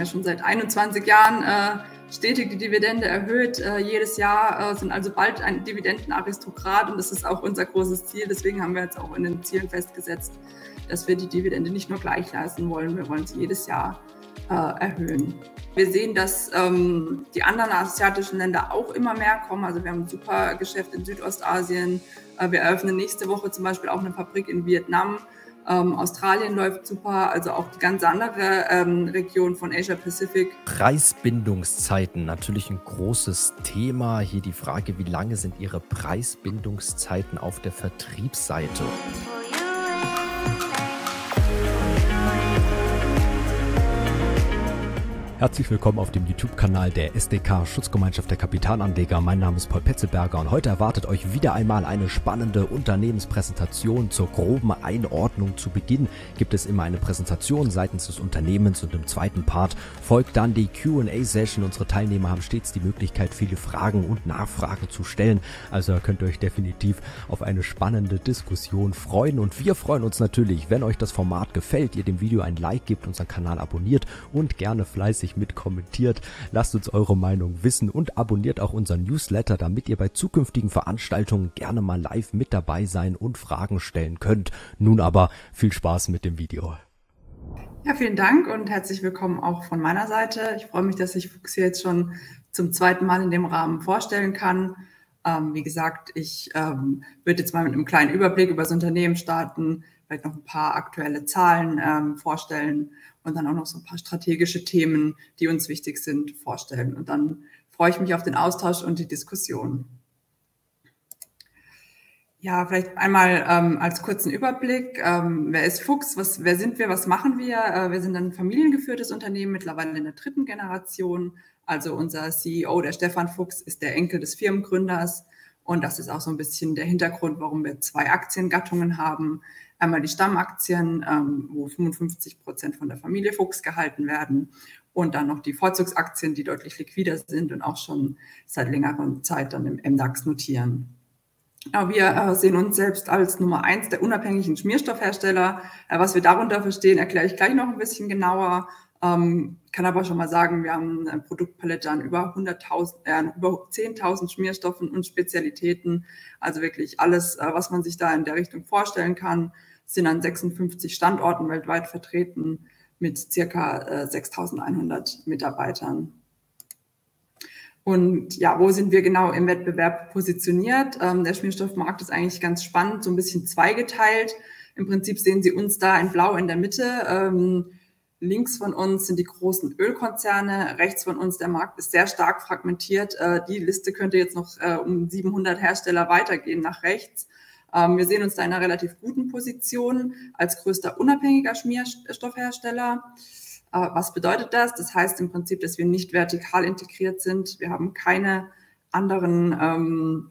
ja schon seit 21 Jahren stetig die Dividende erhöht. Jedes Jahr sind also bald ein Dividendenaristokrat und das ist auch unser großes Ziel. Deswegen haben wir jetzt auch in den Zielen festgesetzt, dass wir die Dividende nicht nur gleich lassen wollen, wir wollen sie jedes Jahr erhöhen. Wir sehen, dass die anderen asiatischen Länder auch immer mehr kommen. Also wir haben ein super Geschäft in Südostasien. Wir eröffnen nächste Woche zum Beispiel auch eine Fabrik in Vietnam. Australien läuft super, also auch die ganz andere Region von Asia Pacific. Preisbindungszeiten, natürlich ein großes Thema. Hier die Frage, wie lange sind Ihre Preisbindungszeiten auf der Vertriebsseite? Herzlich willkommen auf dem YouTube-Kanal der SDK Schutzgemeinschaft der Kapitalanleger. Mein Name ist Paul Petzelberger und heute erwartet euch wieder einmal eine spannende Unternehmenspräsentation. Zur groben Einordnung zu Beginn gibt es immer eine Präsentation seitens des Unternehmens und im zweiten Part folgt dann die Q&A-Session. Unsere Teilnehmer haben stets die Möglichkeit, viele Fragen und Nachfragen zu stellen. Also könnt ihr euch definitiv auf eine spannende Diskussion freuen und wir freuen uns natürlich, wenn euch das Format gefällt, ihr dem Video ein Like gebt, unseren Kanal abonniert und gerne fleißig mit kommentiert. Lasst uns eure Meinung wissen und abonniert auch unseren Newsletter, damit ihr bei zukünftigen Veranstaltungen gerne mal live mit dabei sein und Fragen stellen könnt. Nun aber viel Spaß mit dem Video. Ja, vielen Dank und herzlich willkommen auch von meiner Seite. Ich freue mich, dass ich Fuchs hier jetzt schon zum zweiten Mal in dem Rahmen vorstellen kann. Wie gesagt, ich würde jetzt mal mit einem kleinen Überblick über das Unternehmen starten, vielleicht noch ein paar aktuelle Zahlen vorstellen und dann auch noch so ein paar strategische Themen, die uns wichtig sind, vorstellen. Und dann freue ich mich auf den Austausch und die Diskussion. Ja, vielleicht einmal als kurzen Überblick. Wer ist Fuchs? Wer sind wir? Was machen wir? Wir sind ein familiengeführtes Unternehmen, mittlerweile in der 3. Generation. Also unser CEO, der Stefan Fuchs, ist der Enkel des Firmengründers. Und das ist auch so ein bisschen der Hintergrund, warum wir 2 Aktiengattungen haben. Einmal die Stammaktien, wo 55% von der Familie Fuchs gehalten werden. Und dann noch die Vorzugsaktien, die deutlich liquider sind und auch schon seit längerer Zeit dann im MDAX notieren. Wir sehen uns selbst als Nummer 1 der unabhängigen Schmierstoffhersteller. Was wir darunter verstehen, erkläre ich gleich noch ein bisschen genauer. Kann aber schon mal sagen, wir haben eine Produktpalette an über 10.000 Schmierstoffen und Spezialitäten. Also wirklich alles, was man sich da in der Richtung vorstellen kann, sind an 56 Standorten weltweit vertreten mit circa 6.100 Mitarbeitern. Und ja, wo sind wir genau im Wettbewerb positioniert? Der Schmierstoffmarkt ist eigentlich ganz spannend, so ein bisschen zweigeteilt. Im Prinzip sehen Sie uns da in Blau in der Mitte. Links von uns sind die großen Ölkonzerne, rechts von uns der Markt ist sehr stark fragmentiert. Die Liste könnte jetzt noch um 700 Hersteller weitergehen nach rechts. Wir sehen uns da in einer relativ guten Position als größter unabhängiger Schmierstoffhersteller. Was bedeutet das? Das heißt im Prinzip, dass wir nicht vertikal integriert sind. Wir haben keine eigenen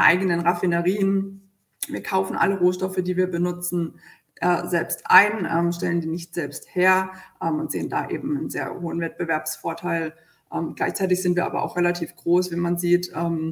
Raffinerien. Wir kaufen alle Rohstoffe, die wir benutzen, selbst ein, stellen die nicht selbst her und sehen da eben einen sehr hohen Wettbewerbsvorteil. Gleichzeitig sind wir aber auch relativ groß, wie man sieht.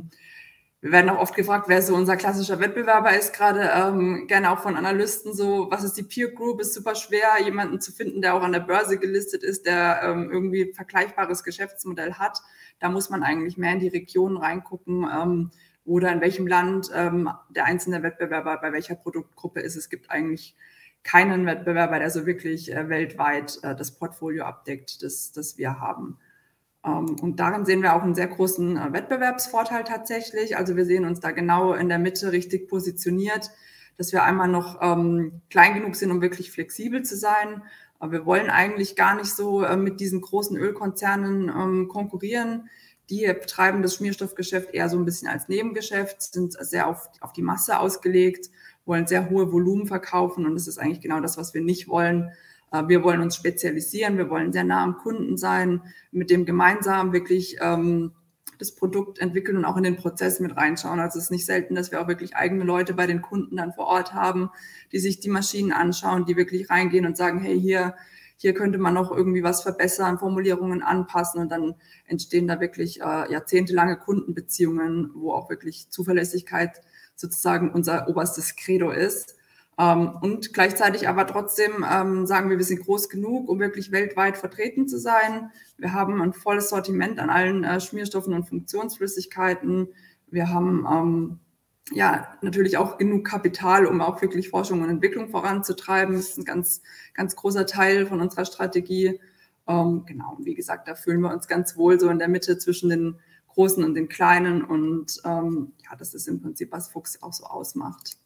Wir werden auch oft gefragt, wer so unser klassischer Wettbewerber ist, gerade gerne auch von Analysten so, was ist die Peer Group? Ist super schwer, jemanden zu finden, der auch an der Börse gelistet ist, der irgendwie vergleichbares Geschäftsmodell hat. Da muss man eigentlich mehr in die Regionen reingucken, oder in welchem Land der einzelne Wettbewerber bei welcher Produktgruppe ist. Es gibt eigentlich keinen Wettbewerber, der so wirklich weltweit das Portfolio abdeckt, das wir haben. Und darin sehen wir auch einen sehr großen Wettbewerbsvorteil tatsächlich. Also wir sehen uns da genau in der Mitte richtig positioniert, dass wir einmal noch klein genug sind, um wirklich flexibel zu sein. Aber wir wollen eigentlich gar nicht so mit diesen großen Ölkonzernen konkurrieren. Die betreiben das Schmierstoffgeschäft eher so ein bisschen als Nebengeschäft, sind sehr auf die Masse ausgelegt, wollen sehr hohe Volumen verkaufen und das ist eigentlich genau das, was wir nicht wollen. Wir wollen uns spezialisieren, wir wollen sehr nah am Kunden sein, mit dem gemeinsam wirklich das Produkt entwickeln und auch in den Prozess mit reinschauen. Also es ist nicht selten, dass wir auch wirklich eigene Leute bei den Kunden dann vor Ort haben, die sich die Maschinen anschauen, die wirklich reingehen und sagen, hey, hier könnte man noch irgendwie was verbessern, Formulierungen anpassen und dann entstehen da wirklich jahrzehntelange Kundenbeziehungen, wo auch wirklich Zuverlässigkeit sozusagen unser oberstes Credo ist. Und gleichzeitig aber trotzdem sagen wir sind groß genug, um wirklich weltweit vertreten zu sein. Wir haben ein volles Sortiment an allen Schmierstoffen und Funktionsflüssigkeiten. Wir haben natürlich auch genug Kapital, um auch wirklich Forschung und Entwicklung voranzutreiben. Das ist ein ganz, ganz großer Teil von unserer Strategie. Genau, und wie gesagt, da fühlen wir uns ganz wohl so in der Mitte zwischen den Großen und den Kleinen. Und das ist im Prinzip, was Fuchs auch so ausmacht.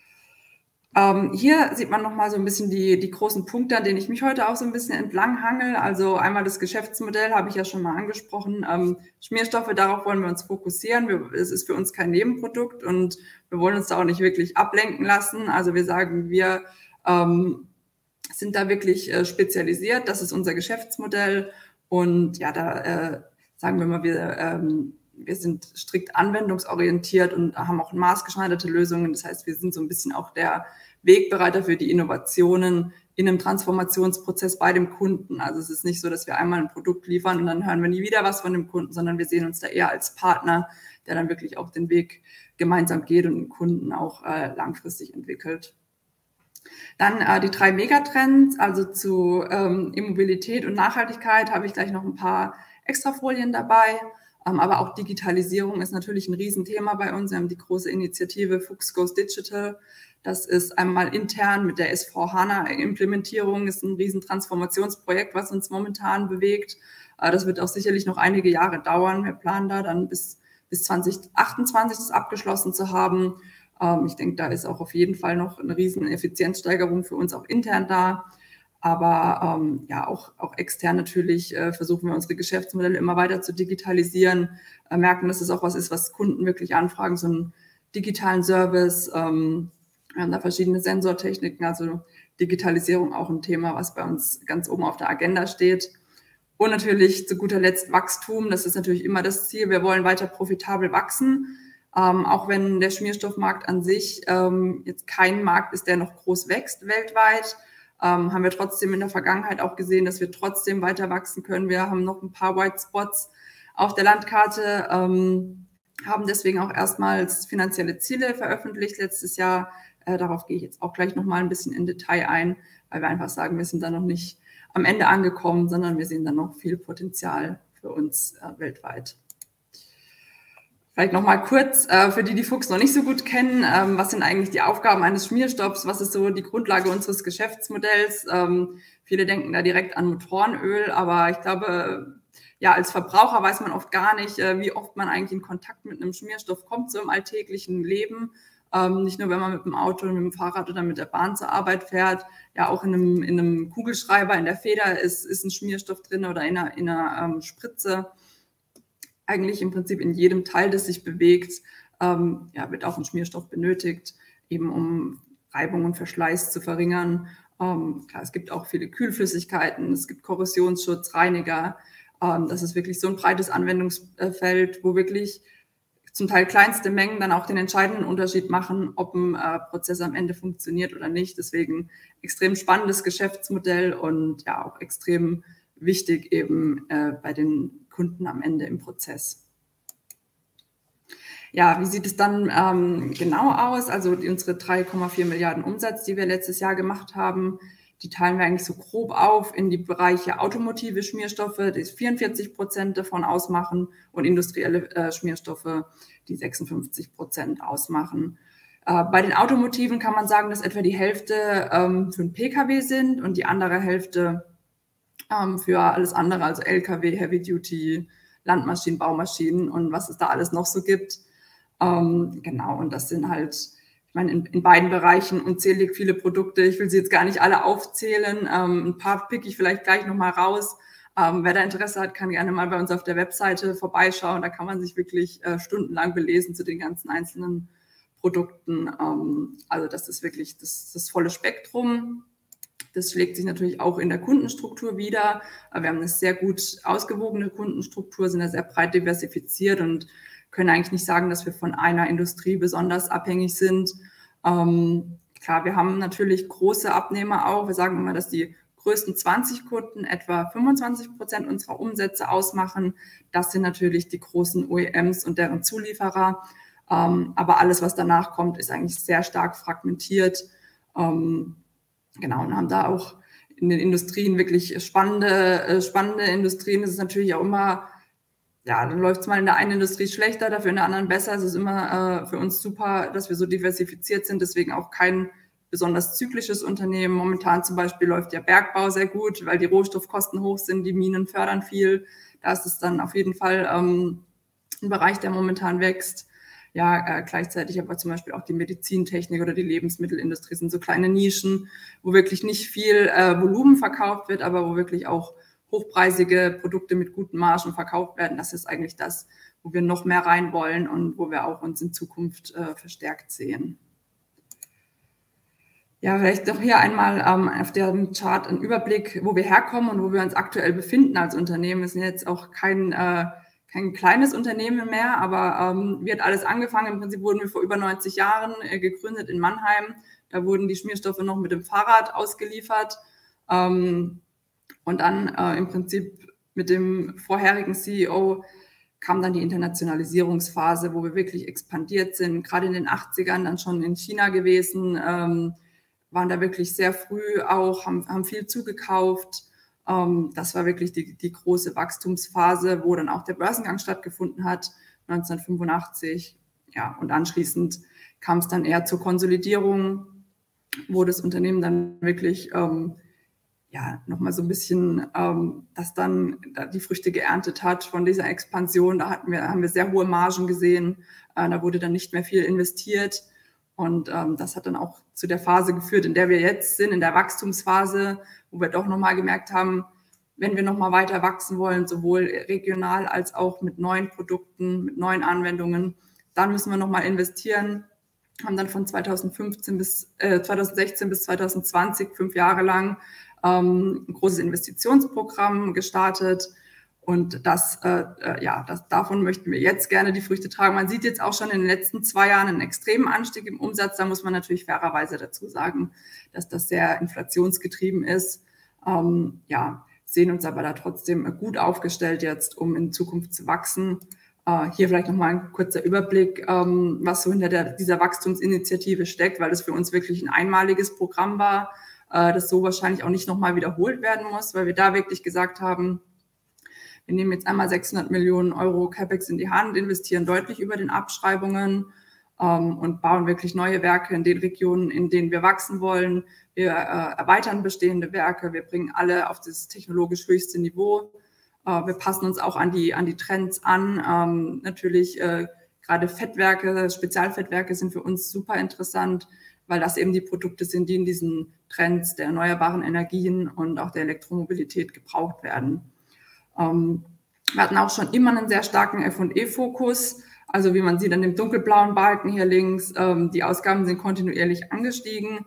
Hier sieht man nochmal so ein bisschen die großen Punkte, an denen ich mich heute auch so ein bisschen entlang hangel. Also einmal das Geschäftsmodell, habe ich ja schon mal angesprochen. Schmierstoffe, darauf wollen wir uns fokussieren. Es ist für uns kein Nebenprodukt und wir wollen uns da auch nicht wirklich ablenken lassen. Also wir sagen, wir sind da wirklich spezialisiert. Das ist unser Geschäftsmodell. Und ja, da sagen wir mal, wir sind strikt anwendungsorientiert und haben auch maßgeschneiderte Lösungen. Das heißt, wir sind so ein bisschen auch der Wegbereiter für die Innovationen in einem Transformationsprozess bei dem Kunden. Also es ist nicht so, dass wir einmal ein Produkt liefern und dann hören wir nie wieder was von dem Kunden, sondern wir sehen uns da eher als Partner, der dann wirklich auch den Weg gemeinsam geht und den Kunden auch langfristig entwickelt. Dann die 3 Megatrends, also zu E-Mobilität und Nachhaltigkeit habe ich gleich noch ein paar Extrafolien dabei. Aber auch Digitalisierung ist natürlich ein Riesenthema bei uns. Wir haben die große Initiative Fuchs Goes Digital. Das ist einmal intern mit der S4HANA-Implementierung, ist ein Riesentransformationsprojekt, was uns momentan bewegt. Das wird auch sicherlich noch einige Jahre dauern. Wir planen da dann bis 2028 das abgeschlossen zu haben. Ich denke, da ist auch auf jeden Fall noch eine riesen Effizienzsteigerung für uns auch intern da. Aber auch extern natürlich versuchen wir unsere Geschäftsmodelle immer weiter zu digitalisieren, merken, dass es auch was ist, was Kunden wirklich anfragen, so einen digitalen Service. Wir haben da verschiedene Sensortechniken, also Digitalisierung auch ein Thema, was bei uns ganz oben auf der Agenda steht. Und natürlich zu guter Letzt Wachstum, das ist natürlich immer das Ziel. Wir wollen weiter profitabel wachsen, auch wenn der Schmierstoffmarkt an sich jetzt kein Markt ist, der noch groß wächst weltweit. Haben wir trotzdem in der Vergangenheit auch gesehen, dass wir trotzdem weiter wachsen können. Wir haben noch ein paar White Spots auf der Landkarte, haben deswegen auch erstmals finanzielle Ziele veröffentlicht letztes Jahr. Darauf gehe ich jetzt auch gleich nochmal ein bisschen in Detail ein, weil wir einfach sagen, wir sind da noch nicht am Ende angekommen, sondern wir sehen da noch viel Potenzial für uns weltweit. Vielleicht nochmal kurz, für die Fuchs noch nicht so gut kennen, was sind eigentlich die Aufgaben eines Schmierstoffs, was ist so die Grundlage unseres Geschäftsmodells? Viele denken da direkt an Motorenöl, aber ich glaube, ja, als Verbraucher weiß man oft gar nicht, wie oft man eigentlich in Kontakt mit einem Schmierstoff kommt, so im alltäglichen Leben. Nicht nur, wenn man mit dem Auto, mit dem Fahrrad oder mit der Bahn zur Arbeit fährt, ja auch in einem Kugelschreiber, in der Feder ist ein Schmierstoff drin oder in einer Spritze. Eigentlich im Prinzip in jedem Teil, das sich bewegt, wird auch ein Schmierstoff benötigt, eben um Reibung und Verschleiß zu verringern. Klar, es gibt auch viele Kühlflüssigkeiten, es gibt Korrosionsschutz, Reiniger. Das ist wirklich so ein breites Anwendungsfeld, wo wirklich zum Teil kleinste Mengen dann auch den entscheidenden Unterschied machen, ob ein Prozess am Ende funktioniert oder nicht. Deswegen extrem spannendes Geschäftsmodell und ja auch extrem wichtig eben bei den Kunden am Ende im Prozess. Ja, wie sieht es dann genau aus? Also unsere 3,4 Milliarden Umsatz, die wir letztes Jahr gemacht haben, die teilen wir eigentlich so grob auf in die Bereiche automotive Schmierstoffe, die 44% davon ausmachen, und industrielle Schmierstoffe, die 56% ausmachen. Bei den Automotiven kann man sagen, dass etwa die Hälfte für einen Pkw sind und die andere Hälfte für alles andere, also Lkw, Heavy Duty, Landmaschinen, Baumaschinen und was es da alles noch so gibt. Genau, und das sind halt, ich meine, in beiden Bereichen unzählig viele Produkte. Ich will sie jetzt gar nicht alle aufzählen. Ein paar picke ich vielleicht gleich nochmal raus. Wer da Interesse hat, kann gerne mal bei uns auf der Webseite vorbeischauen. Da kann man sich wirklich stundenlang belesen zu den ganzen einzelnen Produkten. Also das ist wirklich das volle Spektrum. Das schlägt sich natürlich auch in der Kundenstruktur wider. Wir haben eine sehr gut ausgewogene Kundenstruktur, sind da sehr breit diversifiziert und können eigentlich nicht sagen, dass wir von einer Industrie besonders abhängig sind. Klar, wir haben natürlich große Abnehmer auch. Wir sagen immer, dass die größten 20 Kunden etwa 25% unserer Umsätze ausmachen. Das sind natürlich die großen OEMs und deren Zulieferer. Aber alles, was danach kommt, ist eigentlich sehr stark fragmentiert. Genau, und haben da auch in den Industrien wirklich spannende Industrien. Es ist natürlich auch immer, ja, dann läuft es mal in der einen Industrie schlechter, dafür in der anderen besser. Es ist immer für uns super, dass wir so diversifiziert sind, deswegen auch kein besonders zyklisches Unternehmen. Momentan zum Beispiel läuft ja Bergbau sehr gut, weil die Rohstoffkosten hoch sind, die Minen fördern viel. Da ist es dann auf jeden Fall ein Bereich, der momentan wächst. Ja, gleichzeitig aber zum Beispiel auch die Medizintechnik oder die Lebensmittelindustrie sind so kleine Nischen, wo wirklich nicht viel Volumen verkauft wird, aber wo wirklich auch hochpreisige Produkte mit guten Margen verkauft werden. Das ist eigentlich das, wo wir noch mehr rein wollen und wo wir auch uns in Zukunft verstärkt sehen. Ja, vielleicht doch hier einmal auf dem Chart ein Überblick, wo wir herkommen und wo wir uns aktuell befinden als Unternehmen. Wir sind jetzt auch kein kleines Unternehmen mehr, aber wie hat alles angefangen? Im Prinzip wurden wir vor über 90 Jahren gegründet in Mannheim. Da wurden die Schmierstoffe noch mit dem Fahrrad ausgeliefert. Und dann im Prinzip mit dem vorherigen CEO kam dann die Internationalisierungsphase, wo wir wirklich expandiert sind. Gerade in den 80ern dann schon in China gewesen, waren da wirklich sehr früh auch, haben viel zugekauft. Das war wirklich die große Wachstumsphase, wo dann auch der Börsengang stattgefunden hat, 1985. Ja, und anschließend kam es dann eher zur Konsolidierung, wo das Unternehmen dann wirklich nochmal so ein bisschen, das dann die Früchte geerntet hat von dieser Expansion. Da haben wir sehr hohe Margen gesehen. Da wurde dann nicht mehr viel investiert. Und das hat dann auch zu der Phase geführt, in der wir jetzt sind, in der Wachstumsphase, wo wir doch nochmal gemerkt haben, wenn wir nochmal weiter wachsen wollen, sowohl regional als auch mit neuen Produkten, mit neuen Anwendungen, dann müssen wir nochmal investieren. Haben dann von 2016 bis 2020, 5 Jahre lang, ein großes Investitionsprogramm gestartet. Und davon möchten wir jetzt gerne die Früchte tragen. Man sieht jetzt auch schon in den letzten 2 Jahren einen extremen Anstieg im Umsatz. Da muss man natürlich fairerweise dazu sagen, dass das sehr inflationsgetrieben ist. Sehen uns aber da trotzdem gut aufgestellt jetzt, um in Zukunft zu wachsen. Hier vielleicht nochmal ein kurzer Überblick, was so hinter dieser Wachstumsinitiative steckt, weil das für uns wirklich ein einmaliges Programm war, das so wahrscheinlich auch nicht nochmal wiederholt werden muss, weil wir da wirklich gesagt haben, wir nehmen jetzt einmal 600 Millionen Euro CapEx in die Hand, investieren deutlich über den Abschreibungen und bauen wirklich neue Werke in den Regionen, in denen wir wachsen wollen. Wir erweitern bestehende Werke, wir bringen alle auf das technologisch höchste Niveau. Wir passen uns auch an die Trends an. Natürlich gerade Fettwerke, Spezialfettwerke sind für uns super interessant, weil das eben die Produkte sind, die in diesen Trends der erneuerbaren Energien und auch der Elektromobilität gebraucht werden. Wir hatten auch schon immer einen sehr starken F&E-Fokus. Also wie man sieht an dem dunkelblauen Balken hier links, die Ausgaben sind kontinuierlich angestiegen.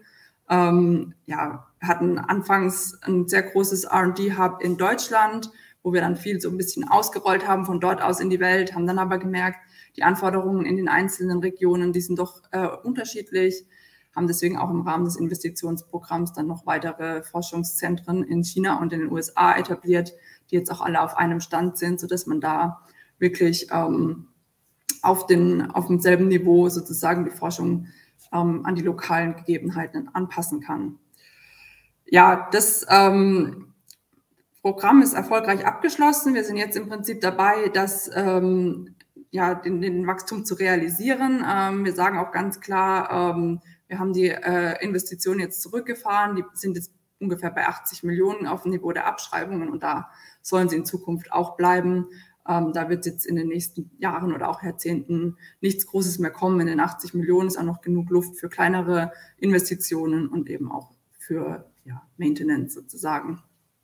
Wir hatten anfangs ein sehr großes R&D-Hub in Deutschland, wo wir dann viel so ein bisschen ausgerollt haben von dort aus in die Welt, haben dann aber gemerkt, die Anforderungen in den einzelnen Regionen, die sind doch unterschiedlich, haben deswegen auch im Rahmen des Investitionsprogramms dann noch weitere Forschungszentren in China und in den USA etabliert, die jetzt auch alle auf einem Stand sind, sodass man da wirklich auf demselben Niveau sozusagen die Forschung an die lokalen Gegebenheiten anpassen kann. Ja, das Programm ist erfolgreich abgeschlossen. Wir sind jetzt im Prinzip dabei, den Wachstum zu realisieren. Wir sagen auch ganz klar, wir haben die Investitionen jetzt zurückgefahren. Die sind jetzt ungefähr bei 80 Millionen auf dem Niveau der Abschreibungen und da sollen sie in Zukunft auch bleiben. Da wird jetzt in den nächsten Jahren oder auch Jahrzehnten nichts Großes mehr kommen. In den 80 Millionen ist auch noch genug Luft für kleinere Investitionen und eben auch für Maintenance sozusagen.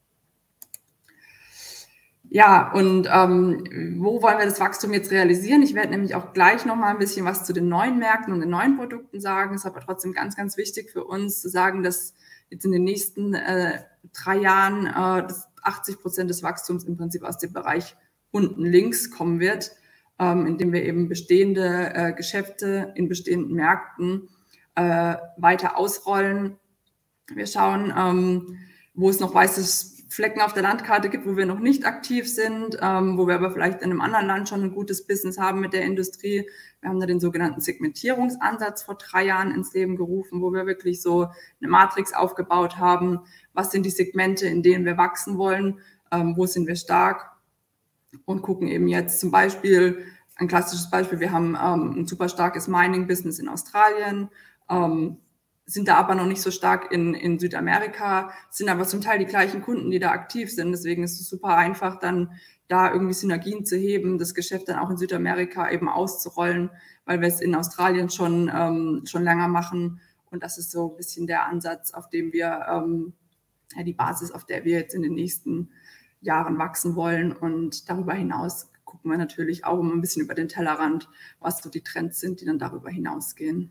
Ja, und wo wollen wir das Wachstum jetzt realisieren? Ich werde nämlich auch gleich noch mal ein bisschen was zu den neuen Märkten und den neuen Produkten sagen. Es ist aber trotzdem ganz, ganz wichtig für uns zu sagen, dass jetzt in den nächsten 3 Jahren 80% des Wachstums im Prinzip aus dem Bereich unten links kommen wird, indem wir eben bestehende Geschäfte in bestehenden Märkten weiter ausrollen. Wir schauen, wo es noch weißes Flecken auf der Landkarte gibt, wo wir noch nicht aktiv sind, wo wir aber vielleicht in einem anderen Land schon ein gutes Business haben mit der Industrie. Wir haben da den sogenannten Segmentierungsansatz vor 3 Jahren ins Leben gerufen, wo wir wirklich so eine Matrix aufgebaut haben. Was sind die Segmente, in denen wir wachsen wollen? Wo sind wir stark? Und gucken eben jetzt zum Beispiel, ein klassisches Beispiel, wir haben ein super starkes Mining-Business in Australien, sind da aber noch nicht so stark in Südamerika, sind aber zum Teil die gleichen Kunden, die da aktiv sind. Deswegen ist es super einfach, dann da irgendwie Synergien zu heben, das Geschäft dann auch in Südamerika eben auszurollen, weil wir es in Australien schon länger machen. Und das ist so ein bisschen der Ansatz, auf dem wir, die Basis, auf der wir jetzt in den nächsten Jahren wachsen wollen. Und darüber hinaus gucken wir natürlich auch ein bisschen über den Tellerrand, was so die Trends sind, die dann darüber hinausgehen.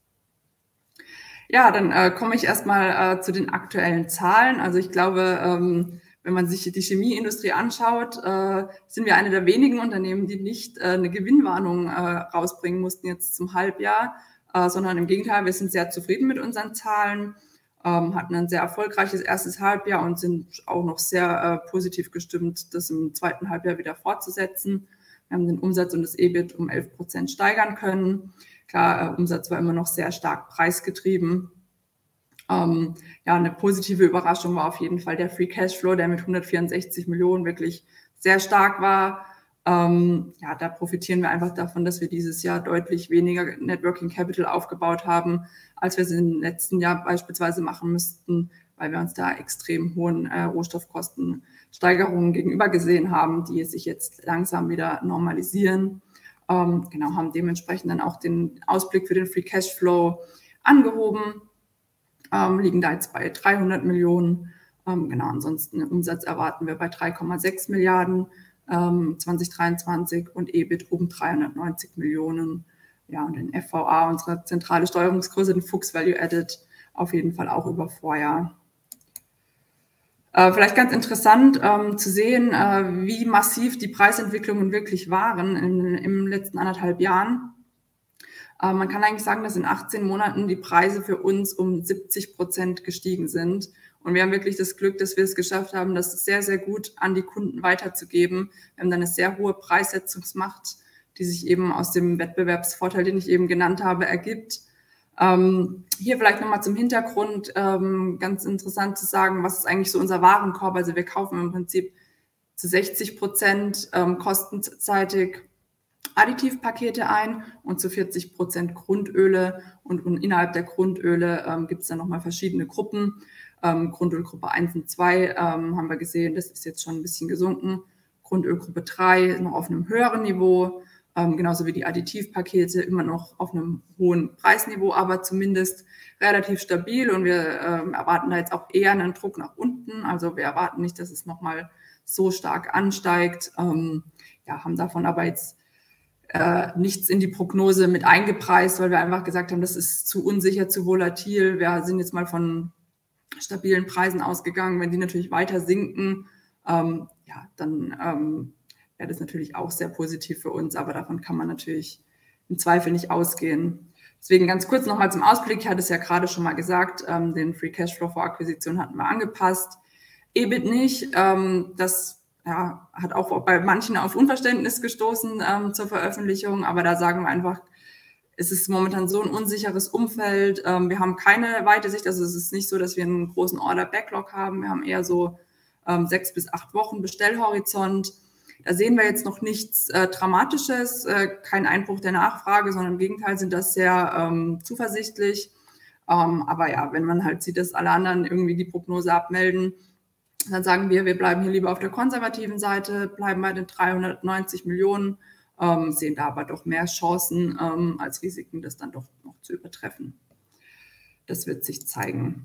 Ja, dann komme ich erstmal zu den aktuellen Zahlen. Also ich glaube, wenn man sich die Chemieindustrie anschaut, sind wir eine der wenigen Unternehmen, die nicht eine Gewinnwarnung rausbringen mussten jetzt zum Halbjahr, sondern im Gegenteil, wir sind sehr zufrieden mit unseren Zahlen, hatten ein sehr erfolgreiches erstes Halbjahr und sind auch noch sehr positiv gestimmt, das im zweiten Halbjahr wieder fortzusetzen. Wir haben den Umsatz und das EBIT um 11% steigern können. Klar, Umsatz war immer noch sehr stark preisgetrieben. Ja, eine positive Überraschung war auf jeden Fall der Free Cashflow, der mit 164 Millionen wirklich sehr stark war. Ja, da profitieren wir einfach davon, dass wir dieses Jahr deutlich weniger Net Working Capital aufgebaut haben, als wir es im letzten Jahr beispielsweise machen müssten, weil wir uns da extrem hohen Rohstoffkostensteigerungen gegenüber gesehen haben, die sich jetzt langsam wieder normalisieren. Genau, haben dementsprechend dann auch den Ausblick für den Free Cashflow angehoben, liegen da jetzt bei 300 Millionen. Genau, ansonsten Umsatz erwarten wir bei 3,6 Milliarden 2023 und EBIT um 390 Millionen. Ja, und den FVA, unsere zentrale Steuerungsgröße, den Fuchs Value Added, auf jeden Fall auch über Vorjahr. Vielleicht ganz interessant zu sehen, wie massiv die Preisentwicklungen wirklich waren im letzten 1,5 Jahren. Man kann eigentlich sagen, dass in 18 Monaten die Preise für uns um 70% gestiegen sind. Und wir haben wirklich das Glück, dass wir es geschafft haben, das sehr, sehr gut an die Kunden weiterzugeben. Wir haben dann eine sehr hohe Preissetzungsmacht, die sich eben aus dem Wettbewerbsvorteil, den ich eben genannt habe, ergibt. Hier vielleicht nochmal zum Hintergrund, ganz interessant zu sagen, was ist eigentlich so unser Warenkorb? Also wir kaufen im Prinzip zu 60% kostenseitig Additivpakete ein und zu 40% Grundöle. Und innerhalb der Grundöle gibt es dann nochmal verschiedene Gruppen. Grundölgruppe 1 und 2 haben wir gesehen, das ist jetzt schon ein bisschen gesunken. Grundölgruppe 3 noch auf einem höheren Niveau. Genauso wie die Additivpakete immer noch auf einem hohen Preisniveau, aber zumindest relativ stabil. Und wir erwarten da jetzt auch eher einen Druck nach unten. Also wir erwarten nicht, dass es nochmal so stark ansteigt. Ja, haben davon aber jetzt nichts in die Prognose mit eingepreist, weil wir einfach gesagt haben, das ist zu unsicher, zu volatil. Wir sind jetzt mal von stabilen Preisen ausgegangen. Wenn die natürlich weiter sinken, ja, dann wäre das natürlich auch sehr positiv für uns, aber davon kann man natürlich im Zweifel nicht ausgehen. Deswegen ganz kurz nochmal zum Ausblick. Ich hatte es ja gerade schon mal gesagt, den Free Cashflow vor Akquisition hatten wir angepasst. EBIT nicht, das ja, hat auch bei manchen auf Unverständnis gestoßen zur Veröffentlichung, aber da sagen wir einfach, es ist momentan so ein unsicheres Umfeld. Wir haben keine weite Sicht, also es ist nicht so, dass wir einen großen Order-Backlog haben. Wir haben eher so 6 bis 8 Wochen Bestellhorizont. Da sehen wir jetzt noch nichts Dramatisches, kein Einbruch der Nachfrage, sondern im Gegenteil sind das sehr zuversichtlich. Aber ja, wenn man halt sieht, dass alle anderen irgendwie die Prognose abmelden, dann sagen wir bleiben hier lieber auf der konservativen Seite, bleiben bei den 390 Millionen, sehen da aber doch mehr Chancen als Risiken, das dann doch noch zu übertreffen. Das wird sich zeigen.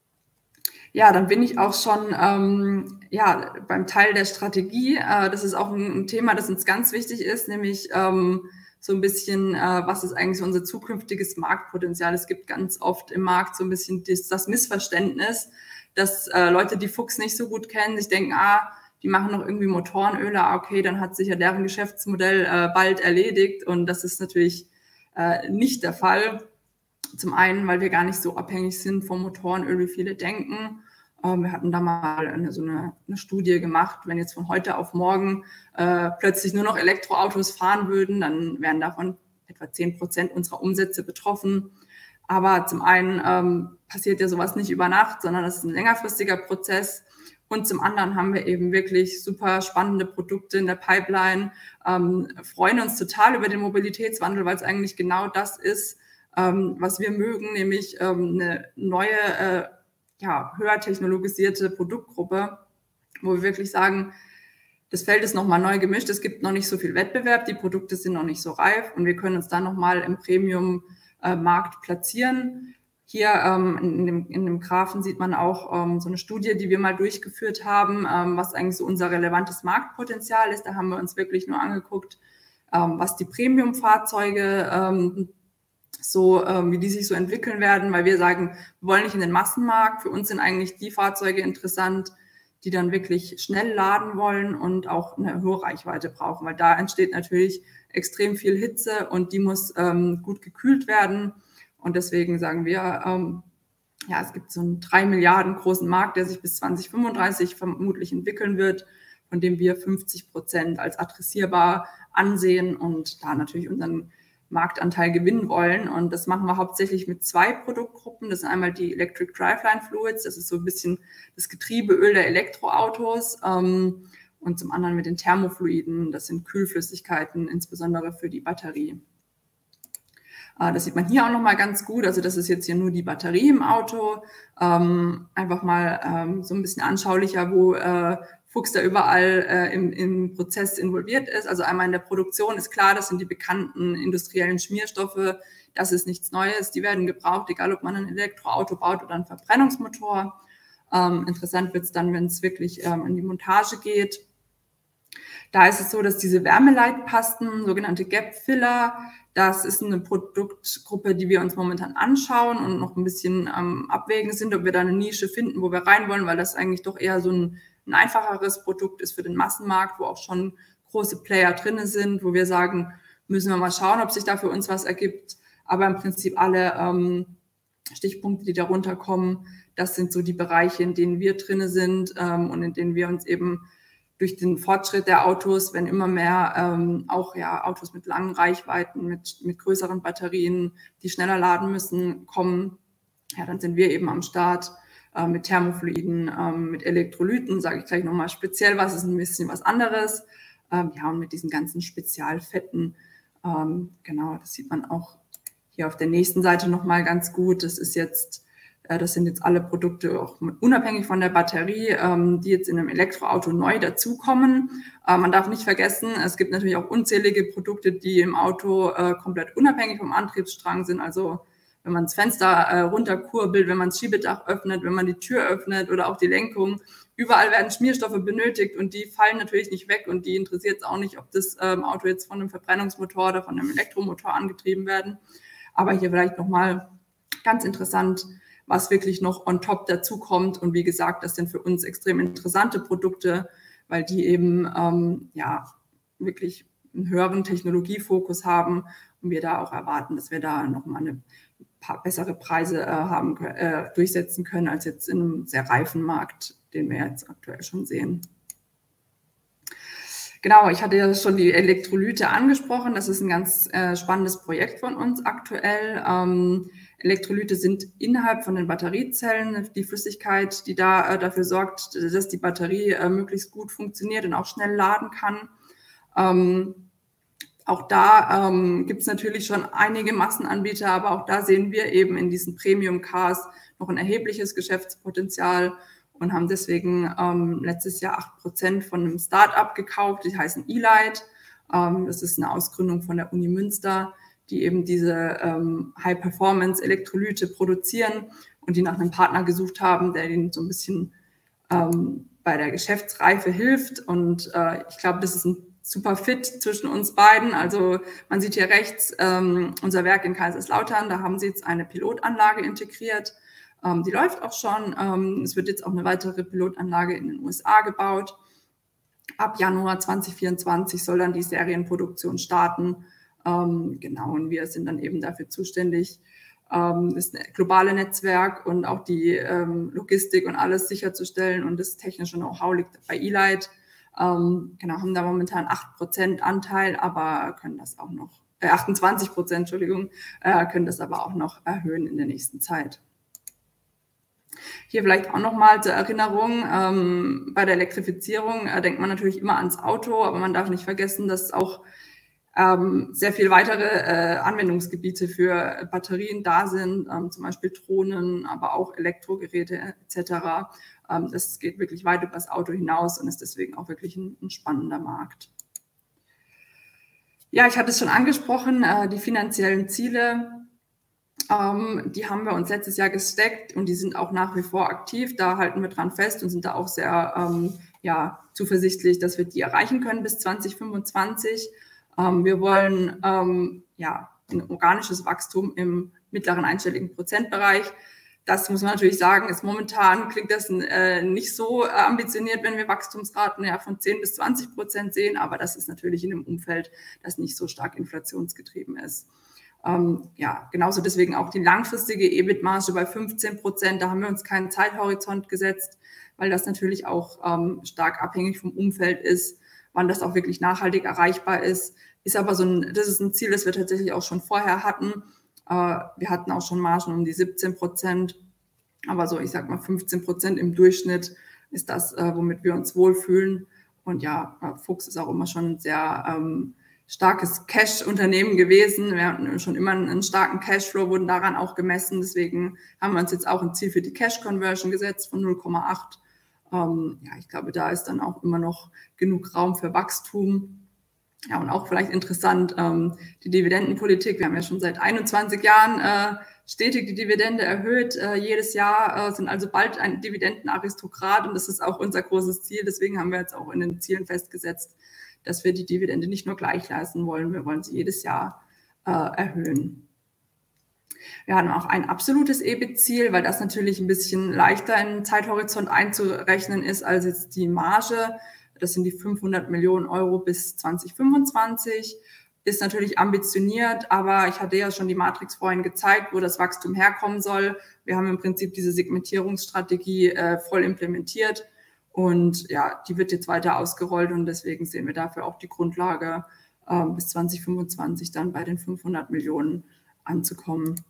Ja, dann bin ich auch schon ja, beim Teil der Strategie. Das ist auch ein Thema, das uns ganz wichtig ist, nämlich so ein bisschen, was ist eigentlich so unser zukünftiges Marktpotenzial? Es gibt ganz oft im Markt so ein bisschen das Missverständnis, dass Leute, die Fuchs nicht so gut kennen, sich denken, die machen noch irgendwie Motorenöle, okay, dann hat sich ja deren Geschäftsmodell bald erledigt. Und das ist natürlich nicht der Fall. Zum einen, weil wir gar nicht so abhängig sind vom Motorenöl, wie viele denken. Wir hatten da mal eine Studie gemacht, wenn jetzt von heute auf morgen plötzlich nur noch Elektroautos fahren würden, dann wären davon etwa 10% unserer Umsätze betroffen. Aber zum einen passiert ja sowas nicht über Nacht, sondern das ist ein längerfristiger Prozess. Und zum anderen haben wir eben wirklich super spannende Produkte in der Pipeline, freuen uns total über den Mobilitätswandel, weil es eigentlich genau das ist, was wir mögen, nämlich eine neue, höher technologisierte Produktgruppe, wo wir wirklich sagen, das Feld ist nochmal neu gemischt, es gibt noch nicht so viel Wettbewerb, die Produkte sind noch nicht so reif und wir können uns da nochmal im Premium-Markt platzieren. Hier in dem Graphen sieht man auch so eine Studie, die wir mal durchgeführt haben, was eigentlich so unser relevantes Marktpotenzial ist. Da haben wir uns wirklich nur angeguckt, was die Premium-Fahrzeuge wie die sich so entwickeln werden, weil wir sagen, wir wollen nicht in den Massenmarkt. Für uns sind eigentlich die Fahrzeuge interessant, die dann wirklich schnell laden wollen und auch eine hohe Reichweite brauchen, weil da entsteht natürlich extrem viel Hitze und die muss gut gekühlt werden. Und deswegen sagen wir, es gibt so einen 3 Milliarden großen Markt, der sich bis 2035 vermutlich entwickeln wird, von dem wir 50% als adressierbar ansehen und da natürlich unseren Marktanteil gewinnen wollen. Und das machen wir hauptsächlich mit 2 Produktgruppen. Das sind einmal die Electric Driveline Fluids, das ist so ein bisschen das Getriebeöl der Elektroautos. Und zum anderen mit den Thermofluiden, das sind Kühlflüssigkeiten, insbesondere für die Batterie. Das sieht man hier auch nochmal ganz gut. Also das ist jetzt hier nur die Batterie im Auto. Einfach mal so ein bisschen anschaulicher, wo Fuchs da überall im Prozess involviert ist. Also einmal in der Produktion ist klar, das sind die bekannten industriellen Schmierstoffe. Das ist nichts Neues. Die werden gebraucht, egal ob man ein Elektroauto baut oder einen Verbrennungsmotor. Interessant wird es dann, wenn es wirklich in die Montage geht. Da ist es so, dass diese Wärmeleitpasten, sogenannte Gap-Filler, das ist eine Produktgruppe, die wir uns momentan anschauen und noch ein bisschen abwägen sind, ob wir da eine Nische finden, wo wir rein wollen, weil das eigentlich doch eher so ein einfacheres Produkt ist für den Massenmarkt, wo auch schon große Player drin sind, wo wir sagen, müssen wir mal schauen, ob sich da für uns was ergibt. Aber im Prinzip alle Stichpunkte, die darunter kommen, das sind so die Bereiche, in denen wir drin sind und in denen wir uns eben durch den Fortschritt der Autos, wenn immer mehr Autos mit langen Reichweiten, mit größeren Batterien, die schneller laden müssen, kommen, dann sind wir eben am Start mit Thermofluiden, mit Elektrolyten, sage ich gleich nochmal speziell was, ist ein bisschen was anderes. Und mit diesen ganzen Spezialfetten, das sieht man auch hier auf der nächsten Seite nochmal ganz gut. Das sind jetzt alle Produkte, auch unabhängig von der Batterie, die jetzt in einem Elektroauto neu dazukommen. Man darf nicht vergessen, es gibt natürlich auch unzählige Produkte, die im Auto komplett unabhängig vom Antriebsstrang sind. Also wenn man das Fenster runterkurbelt, wenn man das Schiebedach öffnet, wenn man die Tür öffnet oder auch die Lenkung. Überall werden Schmierstoffe benötigt und die fallen natürlich nicht weg und die interessiert es auch nicht, ob das Auto jetzt von einem Verbrennungsmotor oder von einem Elektromotor angetrieben werden. Aber hier vielleicht nochmal ganz interessant, was wirklich noch on top dazu kommt. Und wie gesagt, das sind für uns extrem interessante Produkte, weil die eben wirklich einen höheren Technologiefokus haben und wir da auch erwarten, dass wir da nochmal ein paar bessere Preise durchsetzen können, als jetzt in einem sehr reifen Markt, den wir jetzt aktuell schon sehen. Genau, ich hatte ja schon die Elektrolyte angesprochen. Das ist ein ganz spannendes Projekt von uns aktuell. Elektrolyte sind innerhalb von den Batteriezellen die Flüssigkeit, die dafür sorgt, dass die Batterie möglichst gut funktioniert und auch schnell laden kann. Auch da gibt es natürlich schon einige Massenanbieter, aber auch da sehen wir eben in diesen Premium-Cars noch ein erhebliches Geschäftspotenzial und haben deswegen letztes Jahr 8% von einem Start-up gekauft, die heißen E-Light. Das ist eine Ausgründung von der Uni Münster, die eben diese High-Performance-Elektrolyte produzieren und die nach einem Partner gesucht haben, der ihnen so ein bisschen bei der Geschäftsreife hilft. Und ich glaube, das ist ein super Fit zwischen uns beiden. Also man sieht hier rechts unser Werk in Kaiserslautern, da haben sie jetzt eine Pilotanlage integriert. Die läuft auch schon. Es wird jetzt auch eine weitere Pilotanlage in den USA gebaut. Ab Januar 2024 soll dann die Serienproduktion starten. Und wir sind dann eben dafür zuständig, das globale Netzwerk und auch die Logistik und alles sicherzustellen. Und das technische Know-how liegt bei E-Light. Genau, haben da momentan 8% Anteil, aber können das auch noch, 28%, Entschuldigung, können das aber auch noch erhöhen in der nächsten Zeit. Hier vielleicht auch nochmal zur Erinnerung, bei der Elektrifizierung denkt man natürlich immer ans Auto, aber man darf nicht vergessen, dass auch sehr viele weitere Anwendungsgebiete für Batterien da sind, zum Beispiel Drohnen, aber auch Elektrogeräte etc. Das geht wirklich weit über das Auto hinaus und ist deswegen auch wirklich ein spannender Markt. Ja, ich hatte es schon angesprochen, die finanziellen Ziele, die haben wir uns letztes Jahr gesteckt und die sind auch nach wie vor aktiv. Da halten wir dran fest und sind da auch sehr zuversichtlich, dass wir die erreichen können bis 2025. Wir wollen ein organisches Wachstum im mittleren einstelligen Prozentbereich. Das muss man natürlich sagen, ist momentan klingt das nicht so ambitioniert, wenn wir Wachstumsraten von 10 bis 20% sehen, aber das ist natürlich in einem Umfeld, das nicht so stark inflationsgetrieben ist. Genauso deswegen auch die langfristige EBIT-Marge bei 15%. Da haben wir uns keinen Zeithorizont gesetzt, weil das natürlich auch stark abhängig vom Umfeld ist, wann das auch wirklich nachhaltig erreichbar ist. Ist aber das ist ein Ziel, das wir tatsächlich auch schon vorher hatten. Wir hatten auch schon Margen um die 17%, aber so, ich sag mal 15% im Durchschnitt ist das, womit wir uns wohlfühlen. Und ja, Fuchs ist auch immer schon ein sehr starkes Cash-Unternehmen gewesen. Wir hatten schon immer einen starken Cashflow, wurden daran auch gemessen. Deswegen haben wir uns jetzt auch ein Ziel für die Cash-Conversion gesetzt von 0,8. Ich glaube, da ist dann auch immer noch genug Raum für Wachstum. Ja, und auch vielleicht interessant, die Dividendenpolitik. Wir haben ja schon seit 21 Jahren stetig die Dividende erhöht. Jedes Jahr sind also bald ein Dividendenaristokrat und das ist auch unser großes Ziel. Deswegen haben wir jetzt auch in den Zielen festgesetzt, dass wir die Dividende nicht nur gleich lassen wollen, wir wollen sie jedes Jahr erhöhen. Wir haben auch ein absolutes EBIT-Ziel, weil das natürlich ein bisschen leichter in den Zeithorizont einzurechnen ist als jetzt die Marge. Das sind die 500 Millionen Euro bis 2025. Ist natürlich ambitioniert, aber ich hatte ja schon die Matrix vorhin gezeigt, wo das Wachstum herkommen soll. Wir haben im Prinzip diese Segmentierungsstrategie voll implementiert und ja, die wird jetzt weiter ausgerollt und deswegen sehen wir dafür auch die Grundlage, bis 2025 dann bei den 500 Millionen anzukommen.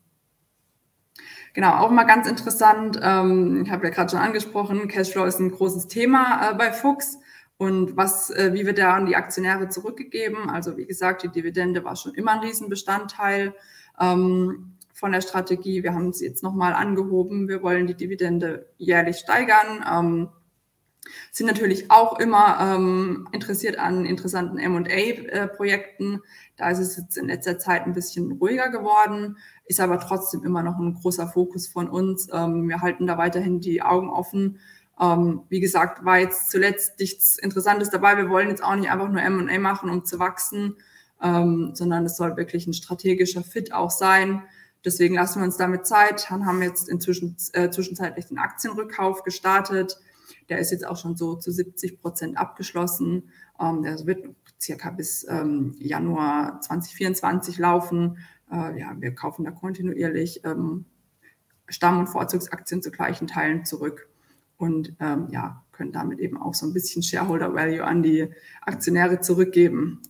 Genau, auch mal ganz interessant, ich habe ja gerade schon angesprochen, Cashflow ist ein großes Thema bei Fuchs. Und wie wird da an die Aktionäre zurückgegeben? Also wie gesagt, die Dividende war schon immer ein Riesenbestandteil von der Strategie. Wir haben sie jetzt nochmal angehoben. Wir wollen die Dividende jährlich steigern. Sind natürlich auch immer interessiert an interessanten M&A-Projekten. Da ist es jetzt in letzter Zeit ein bisschen ruhiger geworden, ist aber trotzdem immer noch ein großer Fokus von uns. Wir halten da weiterhin die Augen offen. Wie gesagt, war jetzt zuletzt nichts Interessantes dabei. Wir wollen jetzt auch nicht einfach nur M&A machen, um zu wachsen, sondern es soll wirklich ein strategischer Fit auch sein. Deswegen lassen wir uns damit Zeit. Dann haben wir jetzt zwischenzeitlich den Aktienrückkauf gestartet. Der ist jetzt auch schon so zu 70% abgeschlossen. Der wird circa bis Januar 2024 laufen. Wir kaufen da kontinuierlich Stamm- und Vorzugsaktien zu gleichen Teilen zurück. Und können damit eben auch so ein bisschen Shareholder Value an die Aktionäre zurückgeben.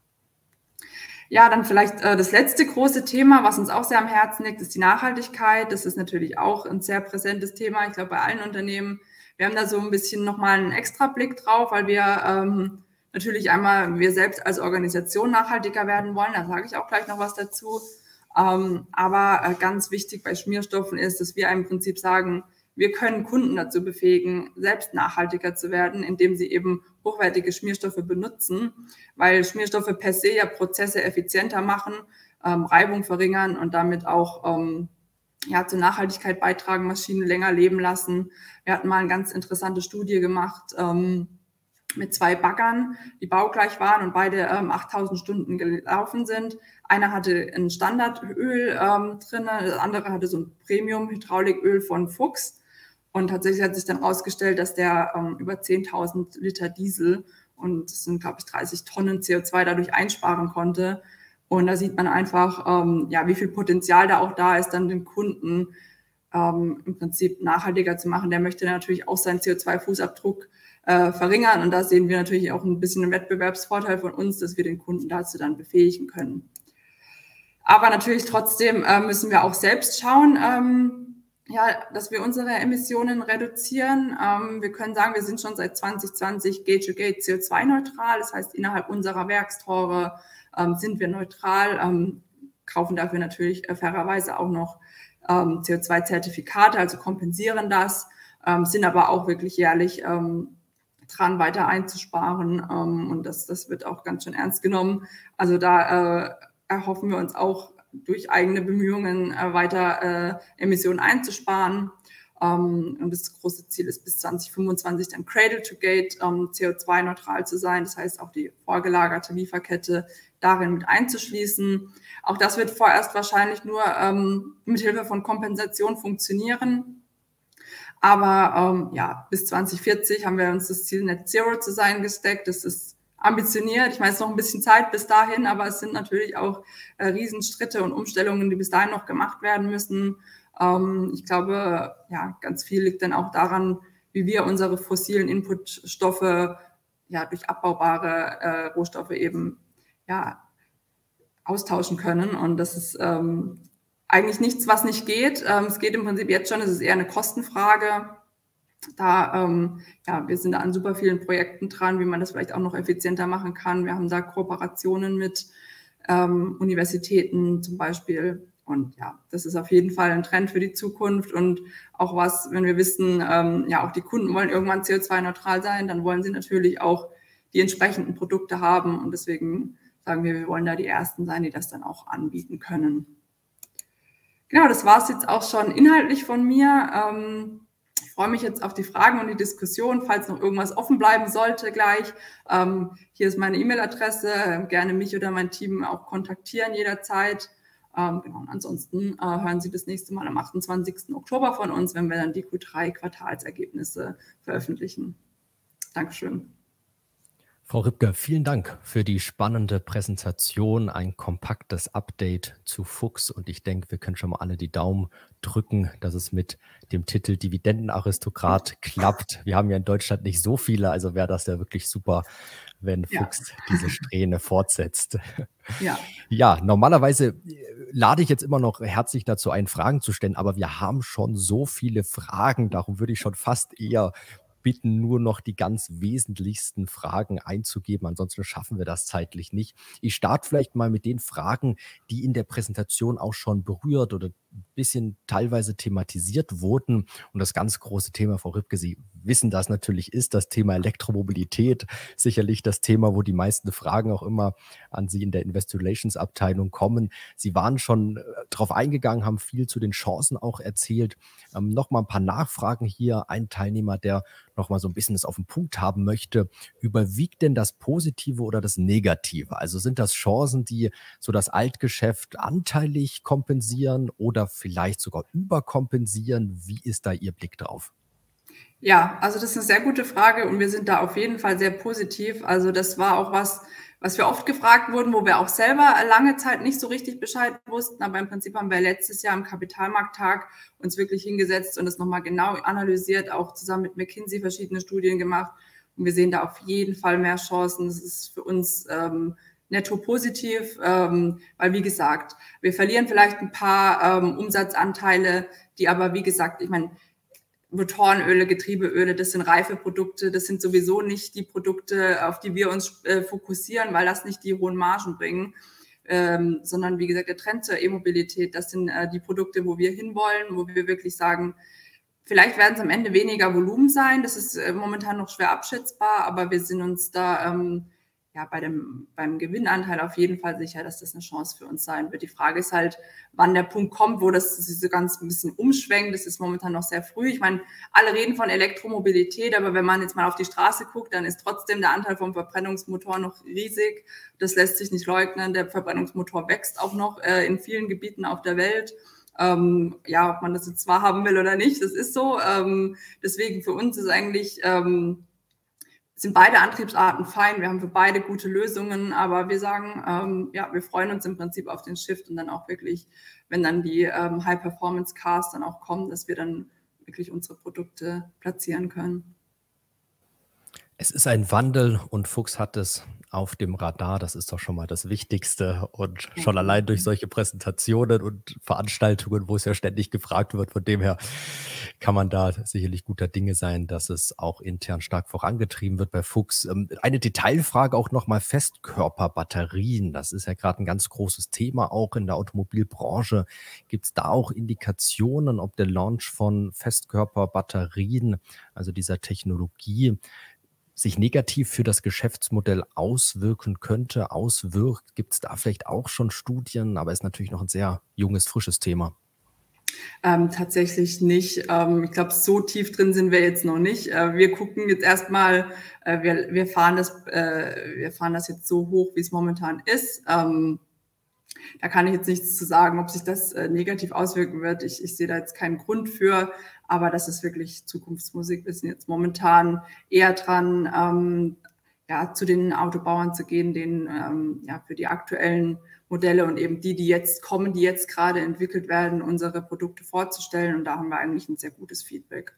Ja, dann vielleicht das letzte große Thema, was uns auch sehr am Herzen liegt, ist die Nachhaltigkeit. Das ist natürlich auch ein sehr präsentes Thema, ich glaube bei allen Unternehmen. Wir haben da so ein bisschen nochmal einen extra Blick drauf, weil wir natürlich einmal wir selbst als Organisation nachhaltiger werden wollen. Da sage ich auch gleich noch was dazu. Aber ganz wichtig bei Schmierstoffen ist, dass wir im Prinzip sagen, wir können Kunden dazu befähigen, selbst nachhaltiger zu werden, indem sie eben hochwertige Schmierstoffe benutzen, weil Schmierstoffe per se ja Prozesse effizienter machen, Reibung verringern und damit auch zur Nachhaltigkeit beitragen, Maschinen länger leben lassen. Wir hatten mal eine ganz interessante Studie gemacht mit 2 Baggern, die baugleich waren und beide 8000 Stunden gelaufen sind. Einer hatte ein Standardöl drin, der andere hatte so ein Premium-Hydrauliköl von Fuchs. Und tatsächlich hat sich dann herausgestellt, dass der über 10.000 Liter Diesel und das sind, glaube ich, 30 Tonnen CO2 dadurch einsparen konnte. Und da sieht man einfach, ja, wie viel Potenzial da auch da ist, dann den Kunden im Prinzip nachhaltiger zu machen. Der möchte natürlich auch seinen CO2-Fußabdruck verringern. Und da sehen wir natürlich auch ein bisschen einen Wettbewerbsvorteil von uns, dass wir den Kunden dazu dann befähigen können. Aber natürlich trotzdem müssen wir auch selbst schauen, ja, dass wir unsere Emissionen reduzieren. Wir können sagen, wir sind schon seit 2020 Gate-to-Gate CO2-neutral. Das heißt, innerhalb unserer Werkstore sind wir neutral, kaufen dafür natürlich fairerweise auch noch CO2-Zertifikate, also kompensieren das, sind aber auch wirklich jährlich dran, weiter einzusparen. Und das wird auch ganz schön ernst genommen. Also da erhoffen wir uns auch durch eigene Bemühungen weiter Emissionen einzusparen. Und das große Ziel ist, bis 2025 dann Cradle-to-Gate CO2-neutral zu sein. Das heißt, auch die vorgelagerte Lieferkette darin mit einzuschließen. Auch das wird vorerst wahrscheinlich nur mit Hilfe von Kompensation funktionieren. Aber ja, bis 2040 haben wir uns das Ziel Net Zero zu sein gesteckt. Das ist ambitioniert. Ich meine, es ist noch ein bisschen Zeit bis dahin, aber es sind natürlich auch Riesenschritte und Umstellungen, die bis dahin noch gemacht werden müssen. Ich glaube, ja, ganz viel liegt dann auch daran, wie wir unsere fossilen Inputstoffe ja durch abbaubare Rohstoffe eben ja austauschen können. Und das ist eigentlich nichts, was nicht geht. Es geht im Prinzip jetzt schon. Es ist eher eine Kostenfrage. Da, ja, wir sind da an super vielen Projekten dran, wie man das vielleicht auch noch effizienter machen kann. Wir haben da Kooperationen mit Universitäten zum Beispiel. Und ja, das ist auf jeden Fall ein Trend für die Zukunft und auch was, wenn wir wissen, ja, auch die Kunden wollen irgendwann CO2-neutral sein, dann wollen sie natürlich auch die entsprechenden Produkte haben. Und deswegen sagen wir wollen da die Ersten sein, die das dann auch anbieten können. Genau, das war es jetzt auch schon inhaltlich von mir. Ich freue mich jetzt auf die Fragen und die Diskussion, falls noch irgendwas offen bleiben sollte gleich. Hier ist meine E-Mail-Adresse, gerne mich oder mein Team auch kontaktieren jederzeit. Genau, und ansonsten hören Sie das nächste Mal am 28. Oktober von uns, wenn wir dann die Q3-Quartalsergebnisse veröffentlichen. Dankeschön. Frau Ribke, vielen Dank für die spannende Präsentation, ein kompaktes Update zu Fuchs. Und ich denke, wir können schon mal alle die Daumen drücken, dass es mit dem Titel Dividendenaristokrat klappt. Wir haben ja in Deutschland nicht so viele, also wäre das ja wirklich super, wenn Fuchs diese Strähne fortsetzt. Ja, normalerweise lade ich jetzt immer noch herzlich dazu ein, Fragen zu stellen, aber wir haben schon so viele Fragen, darum würde ich schon fast eher bitten, nur noch die ganz wesentlichsten Fragen einzugeben. Ansonsten schaffen wir das zeitlich nicht. Ich starte vielleicht mal mit den Fragen, die in der Präsentation auch schon berührt oder ein bisschen teilweise thematisiert wurden. Und das ganz große Thema, Frau Ribke, Sie wissen das natürlich, ist das Thema Elektromobilität. Sicherlich das Thema, wo die meisten Fragen auch immer an Sie in der Investor Relations Abteilung kommen. Sie waren schon darauf eingegangen, haben viel zu den Chancen auch erzählt. Nochmal ein paar Nachfragen hier. Ein Teilnehmer, der nochmal so ein bisschen das auf den Punkt haben möchte. Überwiegt denn das Positive oder das Negative? Also sind das Chancen, die so das Altgeschäft anteilig kompensieren oder vielleicht sogar überkompensieren? Wie ist da Ihr Blick drauf? Ja, also das ist eine sehr gute Frage und wir sind da auf jeden Fall sehr positiv. Also das war auch was wir oft gefragt wurden, wo wir auch selber lange Zeit nicht so richtig Bescheid wussten. Aber im Prinzip haben wir letztes Jahr am Kapitalmarkttag uns wirklich hingesetzt und das nochmal genau analysiert, auch zusammen mit McKinsey verschiedene Studien gemacht. Und wir sehen da auf jeden Fall mehr Chancen. Das ist für uns netto positiv, weil wie gesagt, wir verlieren vielleicht ein paar Umsatzanteile, die aber wie gesagt, ich meine, Motorenöle, Getriebeöle, das sind reife Produkte, das sind sowieso nicht die Produkte, auf die wir uns fokussieren, weil das nicht die hohen Margen bringen, sondern wie gesagt, der Trend zur E-Mobilität, das sind die Produkte, wo wir hinwollen, wo wir wirklich sagen, vielleicht werden es am Ende weniger Volumen sein, das ist momentan noch schwer abschätzbar, aber wir sind uns da ja, beim Gewinnanteil auf jeden Fall sicher, dass das eine Chance für uns sein wird. Die Frage ist halt, wann der Punkt kommt, wo das so ganz ein bisschen umschwenkt. Das ist momentan noch sehr früh. Ich meine, alle reden von Elektromobilität, aber wenn man jetzt mal auf die Straße guckt, dann ist trotzdem der Anteil vom Verbrennungsmotor noch riesig. Das lässt sich nicht leugnen. Der Verbrennungsmotor wächst auch noch in vielen Gebieten auf der Welt. Ja, ob man das jetzt wahrhaben will oder nicht, das ist so. Deswegen für uns ist eigentlich sind beide Antriebsarten fein, wir haben für beide gute Lösungen, aber wir sagen, ja, wir freuen uns im Prinzip auf den Shift und dann auch wirklich, wenn dann die High-Performance-Cars dann auch kommen, dass wir dann wirklich unsere Produkte platzieren können. Es ist ein Wandel und Fuchs hat es auf dem Radar. Das ist doch schon mal das Wichtigste. Und schon allein durch solche Präsentationen und Veranstaltungen, wo es ja ständig gefragt wird, von dem her kann man da sicherlich guter Dinge sein, dass es auch intern stark vorangetrieben wird bei Fuchs. Eine Detailfrage auch nochmal: Festkörperbatterien. Das ist ja gerade ein ganz großes Thema auch in der Automobilbranche. Gibt es da auch Indikationen, ob der Launch von Festkörperbatterien, also dieser Technologie, sich negativ für das Geschäftsmodell auswirken könnte, auswirkt? Gibt es da vielleicht auch schon Studien? Aber ist natürlich noch ein sehr junges, frisches Thema. Tatsächlich nicht. Ich glaube, so tief drin sind wir jetzt noch nicht. Wir gucken jetzt erstmal, wir fahren das jetzt so hoch, wie es momentan ist. Da kann ich jetzt nichts zu sagen, ob sich das negativ auswirken wird. Ich sehe da jetzt keinen Grund für, aber das ist wirklich Zukunftsmusik. Wir sind jetzt momentan eher dran, ja, zu den Autobauern zu gehen, denen ja, für die aktuellen Modelle und eben die jetzt kommen, die jetzt gerade entwickelt werden, unsere Produkte vorzustellen. Und da haben wir eigentlich ein sehr gutes Feedback.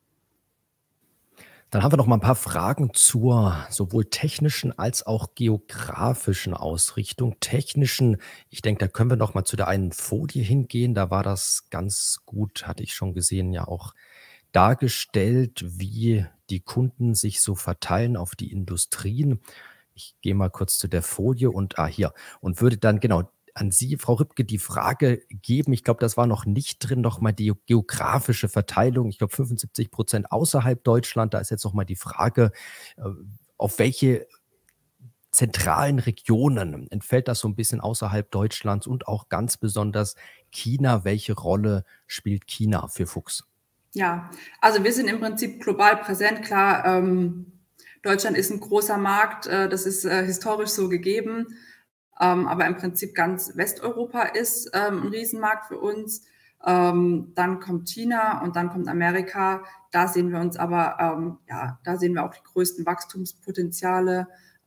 Dann haben wir noch mal ein paar Fragen zur sowohl technischen als auch geografischen Ausrichtung. Technischen, ich denke, da können wir noch mal zu der einen Folie hingehen. Da war das ganz gut, hatte ich schon gesehen, ja auch dargestellt, wie die Kunden sich so verteilen auf die Industrien. Ich gehe mal kurz zu der Folie und hier und würde dann genau an Sie, Frau Rübke, die Frage geben. Ich glaube, das war noch nicht drin, noch mal die geografische Verteilung. Ich glaube, 75% außerhalb Deutschland. Da ist jetzt noch mal die Frage, auf welche zentralen Regionen entfällt das so ein bisschen außerhalb Deutschlands und auch ganz besonders China? Welche Rolle spielt China für Fuchs? Ja, also wir sind im Prinzip global präsent. Klar, Deutschland ist ein großer Markt, das ist historisch so gegeben. Aber im Prinzip ganz Westeuropa ist ein Riesenmarkt für uns. Dann kommt China und dann kommt Amerika. Da sehen wir uns aber, ja, da sehen wir auch die größten Wachstumspotenziale.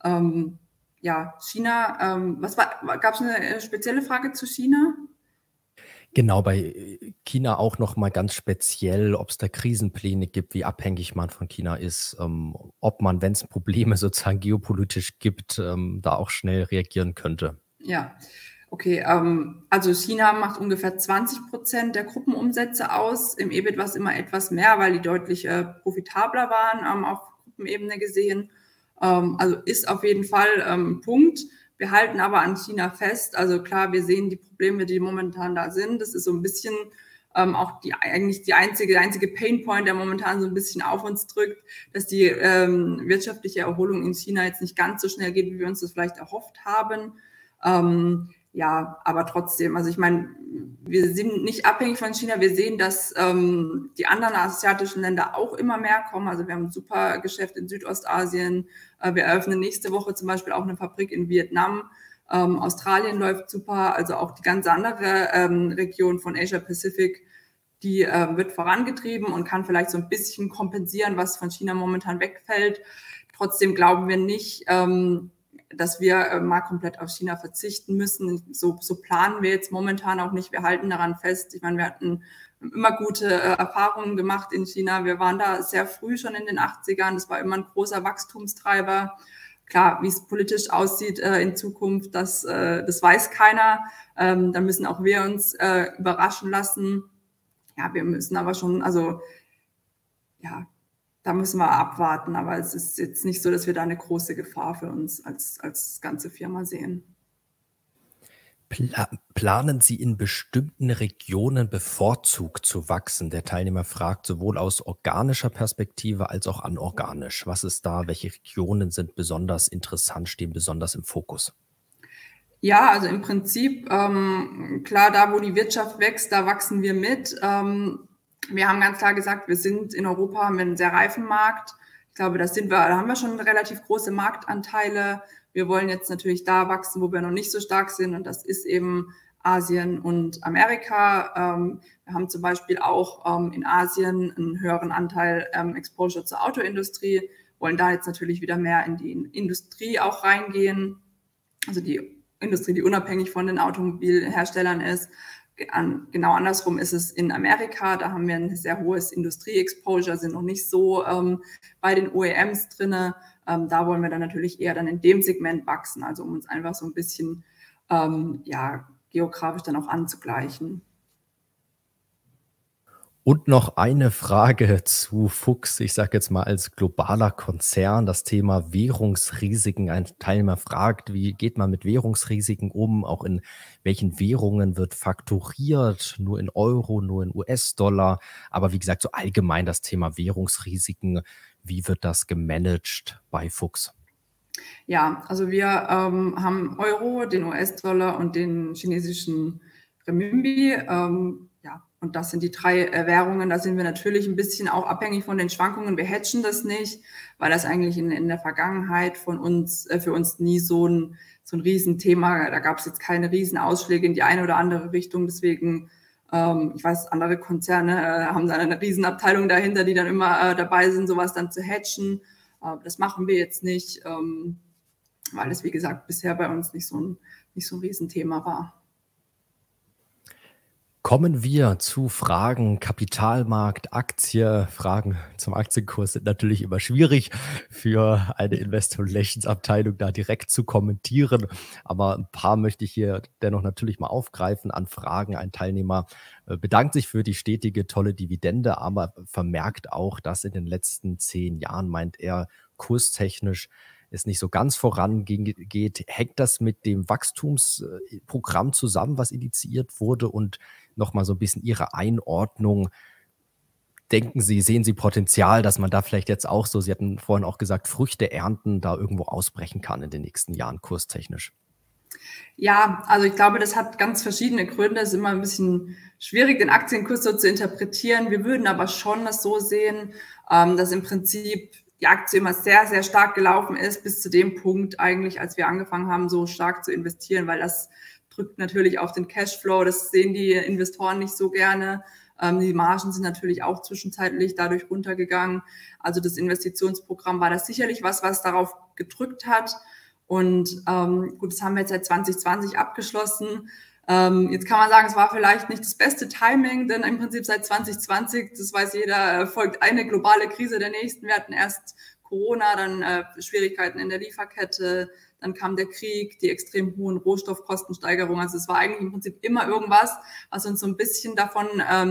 Ja, China, gab es eine spezielle Frage zu China? Genau, bei China auch noch mal ganz speziell, ob es da Krisenpläne gibt, wie abhängig man von China ist, ob man, wenn es Probleme sozusagen geopolitisch gibt, da auch schnell reagieren könnte. Ja, okay. Also China macht ungefähr 20% der Gruppenumsätze aus. Im EBIT war es immer etwas mehr, weil die deutlich profitabler waren, auf Gruppenebene gesehen. Also ist auf jeden Fall ein Punkt. Wir halten aber an China fest. Also klar, wir sehen die Probleme, die momentan da sind. Das ist so ein bisschen auch eigentlich der einzige Painpoint, der momentan so ein bisschen auf uns drückt, dass die wirtschaftliche Erholung in China jetzt nicht ganz so schnell geht, wie wir uns das vielleicht erhofft haben. Ja, aber trotzdem, also ich meine, wir sind nicht abhängig von China. Wir sehen, dass die anderen asiatischen Länder auch immer mehr kommen. Also wir haben ein super Geschäft in Südostasien. Wir eröffnen nächste Woche zum Beispiel auch eine Fabrik in Vietnam. Australien läuft super. Also auch die ganze andere Region von Asia Pacific, die wird vorangetrieben und kann vielleicht so ein bisschen kompensieren, was von China momentan wegfällt. Trotzdem glauben wir nicht, dass wir mal komplett auf China verzichten müssen. So planen wir jetzt momentan auch nicht. Wir halten daran fest. Ich meine, wir hatten immer gute Erfahrungen gemacht in China. Wir waren da sehr früh schon in den 80ern. Das war immer ein großer Wachstumstreiber. Klar, wie es politisch aussieht in Zukunft, das weiß keiner. Da müssen auch wir uns überraschen lassen. Ja, wir müssen aber schon, also ja, da müssen wir abwarten, aber es ist jetzt nicht so, dass wir da eine große Gefahr für uns als ganze Firma sehen. Planen Sie in bestimmten Regionen bevorzugt zu wachsen? Der Teilnehmer fragt sowohl aus organischer Perspektive als auch anorganisch. Was ist da? Welche Regionen sind besonders interessant, stehen besonders im Fokus? Ja, also im Prinzip, klar, da wo die Wirtschaft wächst, da wachsen wir mit. Wir haben ganz klar gesagt, wir sind in Europa, haben wir einen sehr reifen Markt. Ich glaube, da haben wir schon relativ große Marktanteile. Wir wollen jetzt natürlich da wachsen, wo wir noch nicht so stark sind. Und das ist eben Asien und Amerika. Wir haben zum Beispiel auch in Asien einen höheren Anteil Exposure zur Autoindustrie, wollen da jetzt natürlich wieder mehr in die Industrie auch reingehen. Also die Industrie, die unabhängig von den Automobilherstellern ist. Genau andersrum ist es in Amerika. Da haben wir ein sehr hohes Industrie-Exposure, sind noch nicht so bei den OEMs drin. Da wollen wir dann natürlich eher dann in dem Segment wachsen, also um uns einfach so ein bisschen geografisch dann auch anzugleichen. Und noch eine Frage zu Fuchs. Ich sage jetzt mal als globaler Konzern das Thema Währungsrisiken. Ein Teilnehmer fragt, wie geht man mit Währungsrisiken um? Auch in welchen Währungen wird fakturiert? Nur in Euro, nur in US-Dollar? Aber wie gesagt, so allgemein das Thema Währungsrisiken. Wie wird das gemanagt bei Fuchs? Ja, also wir haben Euro, den US-Dollar und den chinesischen Renminbi. Und das sind die drei Währungen. Da sind wir natürlich ein bisschen auch abhängig von den Schwankungen. Wir hedgen das nicht, weil das eigentlich in der Vergangenheit für uns nie so ein Riesenthema. Da gab es jetzt keine Riesenausschläge in die eine oder andere Richtung. Deswegen, ich weiß, andere Konzerne haben dann eine Riesenabteilung dahinter, die dann immer dabei sind, sowas dann zu hedgen. Das machen wir jetzt nicht, weil es, wie gesagt, bisher bei uns nicht so ein Riesenthema war. Kommen wir zu Fragen Kapitalmarkt, Aktie. Fragen zum Aktienkurs sind natürlich immer schwierig für eine Investor Relations Abteilung da direkt zu kommentieren. Aber ein paar möchte ich hier dennoch natürlich mal aufgreifen an Fragen. Ein Teilnehmer bedankt sich für die stetige, tolle Dividende, aber vermerkt auch, dass in den letzten 10 Jahren, meint er, kurstechnisch es nicht so ganz vorangeht. Hängt das mit dem Wachstumsprogramm zusammen, was initiiert wurde? Und nochmal so ein bisschen Ihre Einordnung. Sehen Sie Potenzial, dass man da vielleicht jetzt auch so, Sie hatten vorhin auch gesagt, Früchte ernten, da irgendwo ausbrechen kann in den nächsten Jahren kurstechnisch? Ja, also ich glaube, das hat ganz verschiedene Gründe. Es ist immer ein bisschen schwierig, den Aktienkurs so zu interpretieren. Wir würden aber schon das so sehen, dass im Prinzip die Aktie immer sehr, sehr stark gelaufen ist, bis zu dem Punkt eigentlich, als wir angefangen haben, so stark zu investieren, weil das drückt natürlich auf den Cashflow. Das sehen die Investoren nicht so gerne. Die Margen sind natürlich auch zwischenzeitlich dadurch runtergegangen. Also das Investitionsprogramm war das sicherlich was darauf gedrückt hat. Und gut, das haben wir jetzt seit 2020 abgeschlossen. Jetzt kann man sagen, es war vielleicht nicht das beste Timing, denn im Prinzip seit 2020, das weiß jeder, folgt eine globale Krise der nächsten. Wir hatten erst Corona, dann Schwierigkeiten in der Lieferkette, dann kam der Krieg, die extrem hohen Rohstoffkostensteigerungen. Also es war eigentlich im Prinzip immer irgendwas, was uns so ein bisschen davon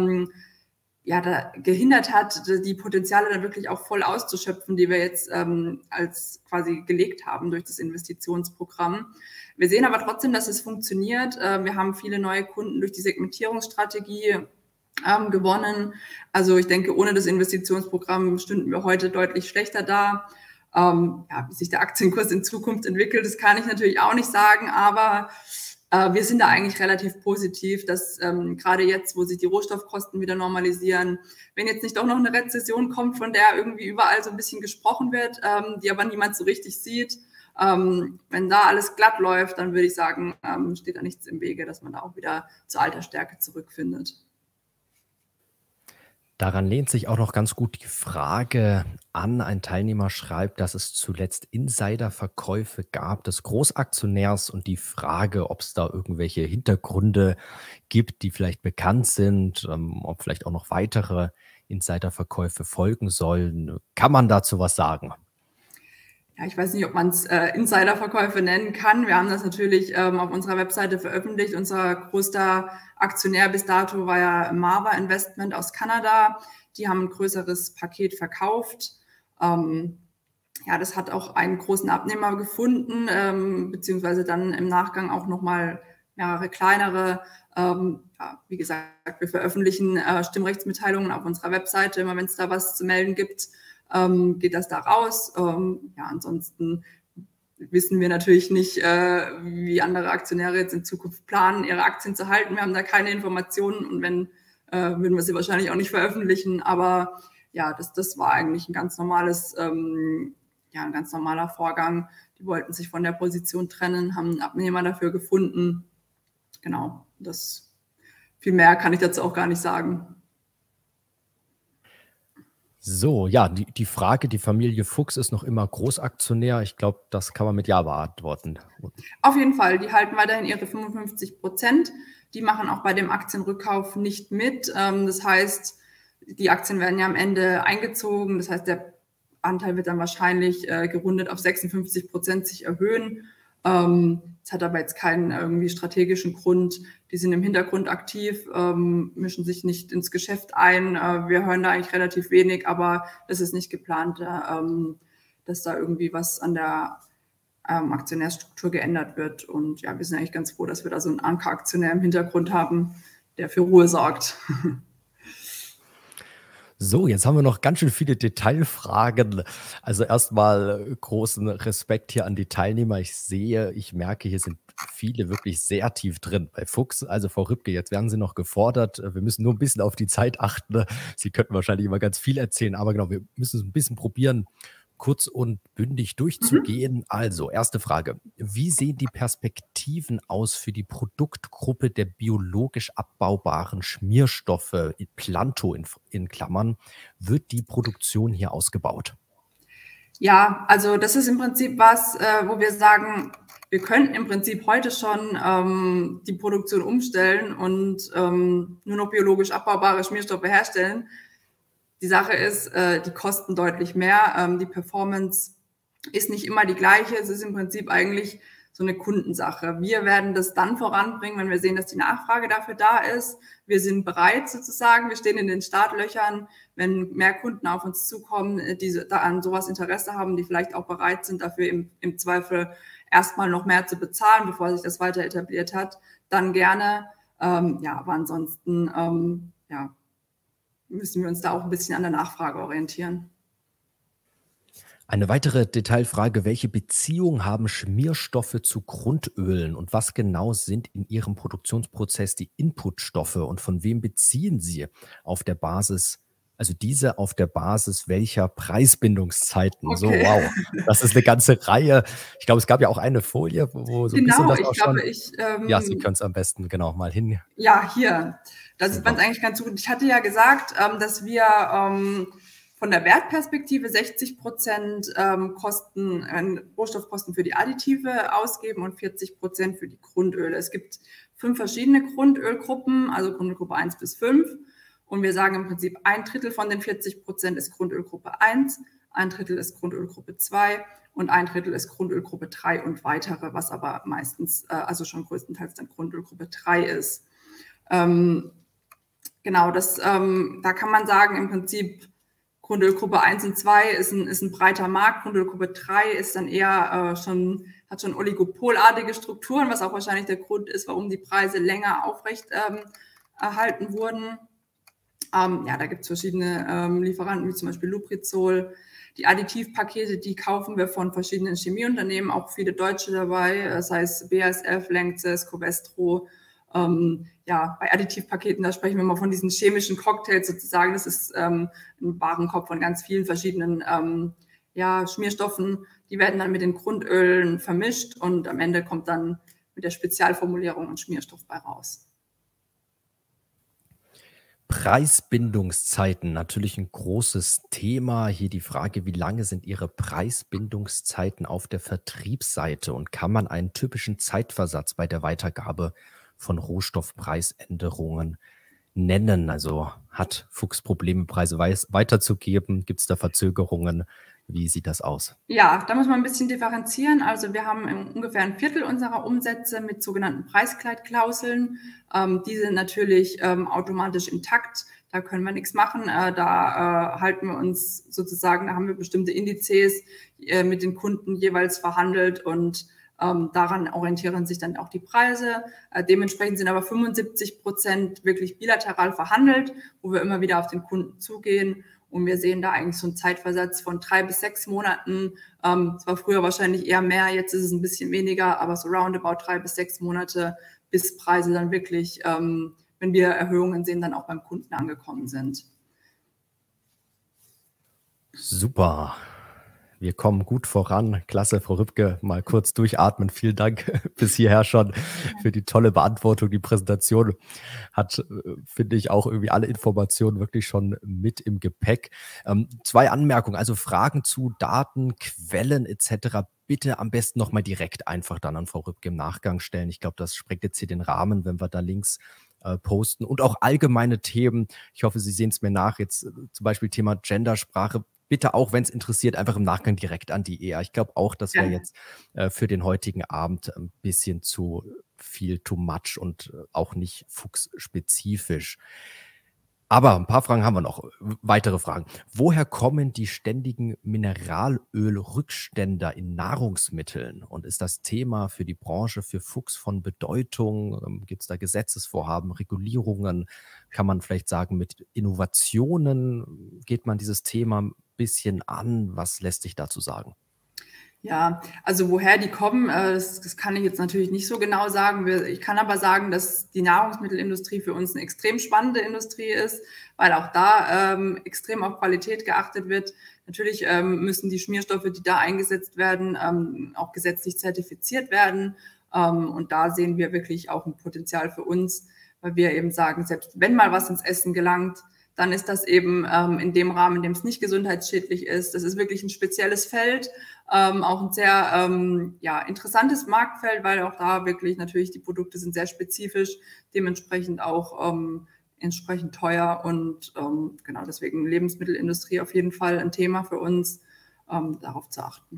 da gehindert hat, die Potenziale dann wirklich auch voll auszuschöpfen, die wir jetzt als quasi gelegt haben durch das Investitionsprogramm. Wir sehen aber trotzdem, dass es funktioniert. Wir haben viele neue Kunden durch die Segmentierungsstrategie gewonnen. Also ich denke, ohne das Investitionsprogramm stünden wir heute deutlich schlechter da. Wie sich der Aktienkurs in Zukunft entwickelt, das kann ich natürlich auch nicht sagen, aber wir sind da eigentlich relativ positiv, dass gerade jetzt, wo sich die Rohstoffkosten wieder normalisieren, wenn jetzt nicht doch noch eine Rezession kommt, von der irgendwie überall so ein bisschen gesprochen wird, die aber niemand so richtig sieht, wenn da alles glatt läuft, dann würde ich sagen, steht da nichts im Wege, dass man da auch wieder zur alter Stärke zurückfindet. Daran lehnt sich auch noch ganz gut die Frage an. Ein Teilnehmer schreibt, dass es zuletzt Insiderverkäufe gab des Großaktionärs und die Frage, ob es da irgendwelche Hintergründe gibt, die vielleicht bekannt sind, ob vielleicht auch noch weitere Insiderverkäufe folgen sollen. Kann man dazu was sagen? Ja, ich weiß nicht, ob man es Insiderverkäufe nennen kann. Wir haben das natürlich auf unserer Webseite veröffentlicht. Unser größter Aktionär bis dato war ja Marva Investment aus Kanada. Die haben ein größeres Paket verkauft. Das hat auch einen großen Abnehmer gefunden, beziehungsweise dann im Nachgang auch nochmal mehrere kleinere. Wie gesagt, wir veröffentlichen Stimmrechtsmitteilungen auf unserer Webseite, immer wenn es da was zu melden gibt. Geht das da raus? Ansonsten wissen wir natürlich nicht, wie andere Aktionäre jetzt in Zukunft planen, ihre Aktien zu halten. Wir haben da keine Informationen und wenn, würden wir sie wahrscheinlich auch nicht veröffentlichen. Aber ja, das war eigentlich ein ganz normales, ein ganz normaler Vorgang. Die wollten sich von der Position trennen, haben einen Abnehmer dafür gefunden. Genau, viel mehr kann ich dazu auch gar nicht sagen. So, ja, die Frage, die Familie Fuchs ist noch immer Großaktionär. Ich glaube, das kann man mit Ja beantworten. Auf jeden Fall, die halten weiterhin ihre 55%. Die machen auch bei dem Aktienrückkauf nicht mit. Das heißt, die Aktien werden ja am Ende eingezogen. Das heißt, der Anteil wird dann wahrscheinlich gerundet auf 56% sich erhöhen. Es hat aber jetzt keinen irgendwie strategischen Grund. Die sind im Hintergrund aktiv, mischen sich nicht ins Geschäft ein. Wir hören da eigentlich relativ wenig, aber das ist nicht geplant, dass da irgendwie was an der Aktionärsstruktur geändert wird. Und ja, wir sind eigentlich ganz froh, dass wir da so einen Anker-Aktionär im Hintergrund haben, der für Ruhe sorgt. So, jetzt haben wir noch ganz schön viele Detailfragen. Also erstmal großen Respekt hier an die Teilnehmer. Ich merke, hier sind viele wirklich sehr tief drin bei Fuchs. Also Frau Rübke, jetzt werden Sie noch gefordert. Wir müssen nur ein bisschen auf die Zeit achten. Sie könnten wahrscheinlich immer ganz viel erzählen, aber genau, wir müssen es ein bisschen probieren, kurz und bündig durchzugehen. Also, erste Frage. Wie sehen die Perspektiven aus für die Produktgruppe der biologisch abbaubaren Schmierstoffe, Planto in Klammern? Wird die Produktion hier ausgebaut? Ja, also das ist im Prinzip was, wo wir sagen, wir könnten im Prinzip heute schon die Produktion umstellen und nur noch biologisch abbaubare Schmierstoffe herstellen. Die Sache ist, die kosten deutlich mehr. Die Performance ist nicht immer die gleiche. Es ist im Prinzip eigentlich so eine Kundensache. Wir werden das dann voranbringen, wenn wir sehen, dass die Nachfrage dafür da ist. Wir sind bereit sozusagen. Wir stehen in den Startlöchern. Wenn mehr Kunden auf uns zukommen, die da an sowas Interesse haben, die vielleicht auch bereit sind, dafür im Zweifel erstmal noch mehr zu bezahlen, bevor sich das weiter etabliert hat, dann gerne. Ja, aber ansonsten, ja, müssen wir uns da auch ein bisschen an der Nachfrage orientieren. Eine weitere Detailfrage: Welche Beziehung haben Schmierstoffe zu Grundölen und was genau sind in Ihrem Produktionsprozess die Inputstoffe und von wem beziehen Sie auf der Basis, also diese auf der Basis welcher Preisbindungszeiten? So, Okay. wow, das ist eine ganze Reihe. Ich glaube, es gab ja auch eine Folie, wo so ein bisschen Genau, das ich auch glaube, schon. Ja, Sie können es am besten genau mal hin. ja, hier, da sieht man es Super. eigentlich ganz gut. Ich hatte ja gesagt, dass wir von der Wertperspektive 60% Rohstoffkosten für die Additive ausgeben und 40% für die Grundöle. Es gibt 5 verschiedene Grundölgruppen, also Grundölgruppe 1 bis 5. Und wir sagen im Prinzip, 1/3 von den 40% ist Grundölgruppe 1, 1/3 ist Grundölgruppe 2 und 1/3 ist Grundölgruppe 3 und weitere, was aber meistens, also schon größtenteils dann Grundölgruppe 3 ist. Genau, da kann man sagen, im Prinzip Grundölgruppe 1 und 2 ist ein breiter Markt. Grundölgruppe 3 ist dann eher hat schon oligopolartige Strukturen, was auch wahrscheinlich der Grund ist, warum die Preise länger aufrecht erhalten wurden. Ja, da gibt es verschiedene Lieferanten, wie zum Beispiel Lubrizol. Die Additivpakete, die kaufen wir von verschiedenen Chemieunternehmen, auch viele Deutsche dabei, sei es BASF, Lanxess, Covestro. Ja, bei Additivpaketen, da sprechen wir mal von diesen chemischen Cocktails sozusagen. Das ist ein Warenkorb von ganz vielen verschiedenen ja, Schmierstoffen. Die werden dann mit den Grundölen vermischt und am Ende kommt dann mit der Spezialformulierung ein Schmierstoff bei raus. Preisbindungszeiten, natürlich ein großes Thema. Hier die Frage: Wie lange sind Ihre Preisbindungszeiten auf der Vertriebsseite und kann man einen typischen Zeitversatz bei der Weitergabe von Rohstoffpreisänderungen nennen? Also, hat Fuchs Probleme, Preise weiterzugeben? Gibt es da Verzögerungen? Wie sieht das aus? Ja, da muss man ein bisschen differenzieren. Also wir haben ungefähr 1/4 unserer Umsätze mit sogenannten Preisgleitklauseln. Die sind natürlich automatisch intakt. Da können wir nichts machen. Da halten wir uns sozusagen, da haben wir bestimmte Indizes mit den Kunden jeweils verhandelt und daran orientieren sich dann auch die Preise. Dementsprechend sind aber 75% wirklich bilateral verhandelt, wo wir immer wieder auf den Kunden zugehen. Und wir sehen da eigentlich so einen Zeitversatz von 3 bis 6 Monaten. Es war früher wahrscheinlich eher mehr, jetzt ist es ein bisschen weniger, aber so roundabout 3 bis 6 Monate, bis Preise dann wirklich, wenn wir Erhöhungen sehen, dann auch beim Kunden angekommen sind. Super. Wir kommen gut voran. Klasse, Frau Rübke, mal kurz durchatmen. Vielen Dank bis hierher schon für die tolle Beantwortung. Die Präsentation hat, finde ich, auch irgendwie alle Informationen wirklich schon mit im Gepäck. 2 Anmerkungen, also Fragen zu Daten, Quellen etc. Bitte am besten nochmal direkt einfach dann an Frau Rübke im Nachgang stellen. Ich glaube, das sprengt jetzt hier den Rahmen, wenn wir da Links posten. Und auch allgemeine Themen. Ich hoffe, Sie sehen es mir nach. Jetzt zum Beispiel Thema Gendersprache. Bitte auch, wenn es interessiert, einfach im Nachgang direkt an die EA. Ich glaube auch, das wäre jetzt für den heutigen Abend ein bisschen zu viel, too much und auch nicht fuchsspezifisch. Aber ein paar Fragen haben wir noch. Weitere Fragen. Woher kommen die ständigen Mineralölrückstände in Nahrungsmitteln? Und ist das Thema für die Branche, für Fuchs von Bedeutung? Gibt es da Gesetzesvorhaben, Regulierungen? Kann man vielleicht sagen, mit Innovationen geht man dieses Thema ein bisschen an? Was lässt sich dazu sagen? Ja, also woher die kommen, das kann ich jetzt natürlich nicht so genau sagen. Ich kann aber sagen, dass die Nahrungsmittelindustrie für uns eine extrem spannende Industrie ist, weil auch da extrem auf Qualität geachtet wird. Natürlich müssen die Schmierstoffe, die da eingesetzt werden, auch gesetzlich zertifiziert werden. Und da sehen wir wirklich auch ein Potenzial für uns, weil wir eben sagen, selbst wenn mal was ins Essen gelangt, dann ist das eben in dem Rahmen, in dem es nicht gesundheitsschädlich ist. Das ist wirklich ein spezielles Feld, auch ein sehr interessantes Marktfeld, weil auch da wirklich natürlich die Produkte sind sehr spezifisch, dementsprechend auch entsprechend teuer und genau deswegen Lebensmittelindustrie auf jeden Fall ein Thema für uns, darauf zu achten.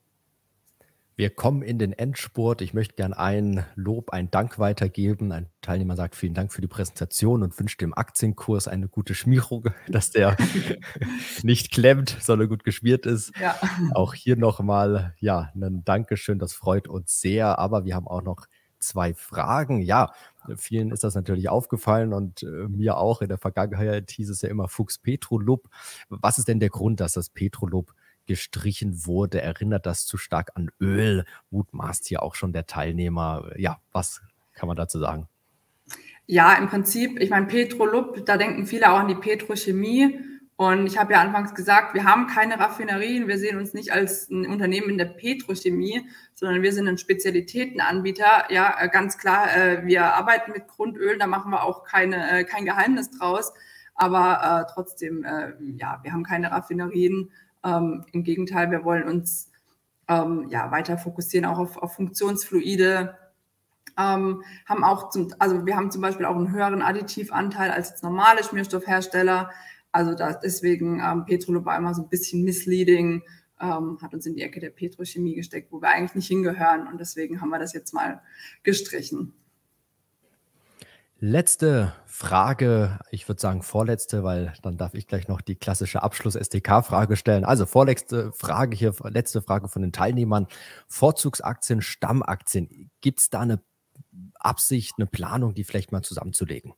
Wir kommen in den Endspurt. Ich möchte gern ein Lob, ein Dank weitergeben. Ein Teilnehmer sagt vielen Dank für die Präsentation und wünscht dem Aktienkurs eine gute Schmierung, dass der nicht klemmt, sondern gut geschmiert ist. Ja. Auch hier nochmal, ja, ein Dankeschön, das freut uns sehr. Aber wir haben auch noch 2 Fragen. Ja, vielen ist das natürlich aufgefallen und mir auch. In der Vergangenheit hieß es ja immer Fuchs Petrolub. Was ist denn der Grund, dass das Petrolub gestrichen wurde? Erinnert das zu stark an Öl? Mutmaßt hier auch schon der Teilnehmer. Ja, was kann man dazu sagen? Ja, im Prinzip, ich meine, Petrolub, da denken viele auch an die Petrochemie. Und ich habe ja anfangs gesagt, wir haben keine Raffinerien, wir sehen uns nicht als ein Unternehmen in der Petrochemie, sondern wir sind ein Spezialitätenanbieter. Ja, ganz klar, wir arbeiten mit Grundöl, da machen wir auch kein Geheimnis draus. Aber trotzdem, ja, wir haben keine Raffinerien. Im Gegenteil, wir wollen uns weiter fokussieren auch auf Funktionsfluide. Wir haben zum Beispiel auch einen höheren Additivanteil als jetzt normale Schmierstoffhersteller. Also deswegen Petrolub war immer so ein bisschen misleading, hat uns in die Ecke der Petrochemie gesteckt, wo wir eigentlich nicht hingehören. Und deswegen haben wir das jetzt mal gestrichen. Letzte Frage, ich würde sagen vorletzte, weil dann darf ich gleich noch die klassische Abschluss-SDK-Frage stellen. Also vorletzte Frage hier, letzte Frage von den Teilnehmern. Vorzugsaktien, Stammaktien. Gibt es da eine Absicht, eine Planung, die vielleicht mal zusammenzulegen?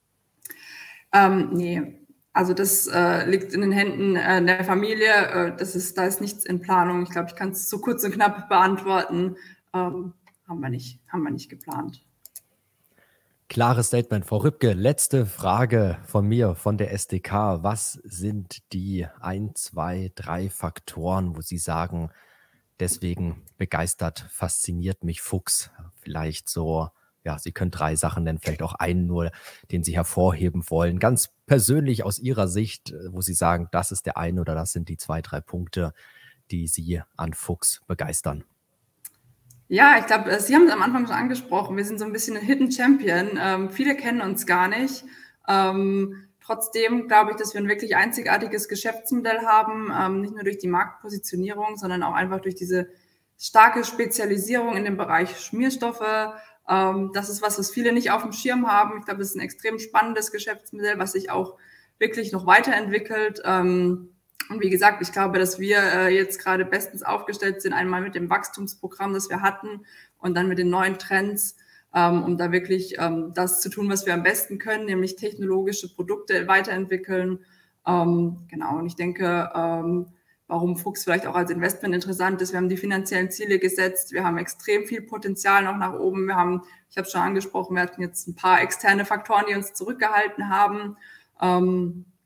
Nee, also das liegt in den Händen der Familie. Da ist nichts in Planung. Ich glaube, ich kann es so kurz und knapp beantworten. Haben wir nicht geplant. Klares Statement, Frau Rübke. Letzte Frage von mir, von der SDK. Was sind die 1, 2, 3 Faktoren, wo Sie sagen, deswegen begeistert, fasziniert mich Fuchs? Vielleicht so, ja, Sie können 3 Sachen nennen, vielleicht auch einen nur, den Sie hervorheben wollen. Ganz persönlich aus Ihrer Sicht, wo Sie sagen, das ist der eine oder das sind die 2, 3 Punkte, die Sie an Fuchs begeistern. Ja, ich glaube, Sie haben es am Anfang schon angesprochen. Wir sind so ein bisschen ein Hidden Champion. Viele kennen uns gar nicht. Trotzdem glaube ich, dass wir ein wirklich einzigartiges Geschäftsmodell haben, nicht nur durch die Marktpositionierung, sondern auch einfach durch diese starke Spezialisierung in dem Bereich Schmierstoffe. Das ist was viele nicht auf dem Schirm haben. Ich glaube, es ist ein extrem spannendes Geschäftsmodell, was sich auch wirklich noch weiterentwickelt. Und wie gesagt, ich glaube, dass wir jetzt gerade bestens aufgestellt sind, einmal mit dem Wachstumsprogramm, das wir hatten und dann mit den neuen Trends, um da wirklich das zu tun, was wir am besten können, nämlich technologische Produkte weiterentwickeln. Genau, und ich denke, warum Fuchs vielleicht auch als Investment interessant ist, wir haben die finanziellen Ziele gesetzt, wir haben extrem viel Potenzial noch nach oben. Ich habe es schon angesprochen, wir hatten jetzt ein paar externe Faktoren, die uns zurückgehalten haben.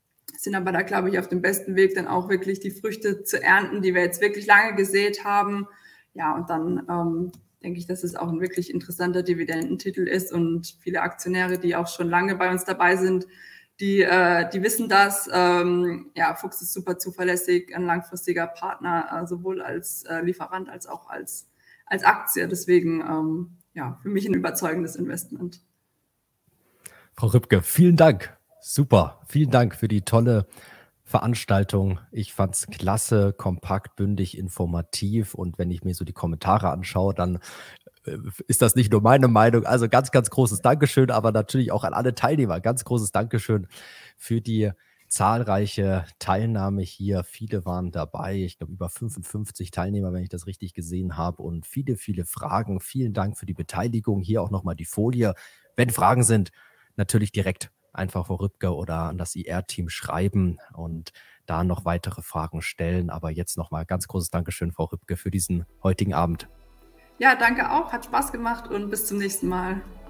sind aber da, glaube ich, auf dem besten Weg, dann auch wirklich die Früchte zu ernten, die wir jetzt wirklich lange gesät haben. Ja, und dann denke ich, dass es auch ein wirklich interessanter Dividendentitel ist und viele Aktionäre, die auch schon lange bei uns dabei sind, die wissen das. Ja, Fuchs ist super zuverlässig, ein langfristiger Partner, sowohl als Lieferant als auch als Aktie. Deswegen, ja, für mich ein überzeugendes Investment. Frau Rübke, vielen Dank. Super. Vielen Dank für die tolle Veranstaltung. Ich fand es klasse, kompakt, bündig, informativ. Und wenn ich mir so die Kommentare anschaue, dann ist das nicht nur meine Meinung. Also ganz, ganz großes Dankeschön, aber natürlich auch an alle Teilnehmer. Ganz großes Dankeschön für die zahlreiche Teilnahme hier. Viele waren dabei. Ich glaube, über 55 Teilnehmer, wenn ich das richtig gesehen habe. Und viele, viele Fragen. Vielen Dank für die Beteiligung. Hier auch nochmal die Folie. Wenn Fragen sind, natürlich direkt einfach Frau Rübke oder an das IR-Team schreiben und da noch weitere Fragen stellen. Aber jetzt nochmal ganz großes Dankeschön, Frau Rübke, für diesen heutigen Abend. Ja, danke auch. Hat Spaß gemacht und bis zum nächsten Mal.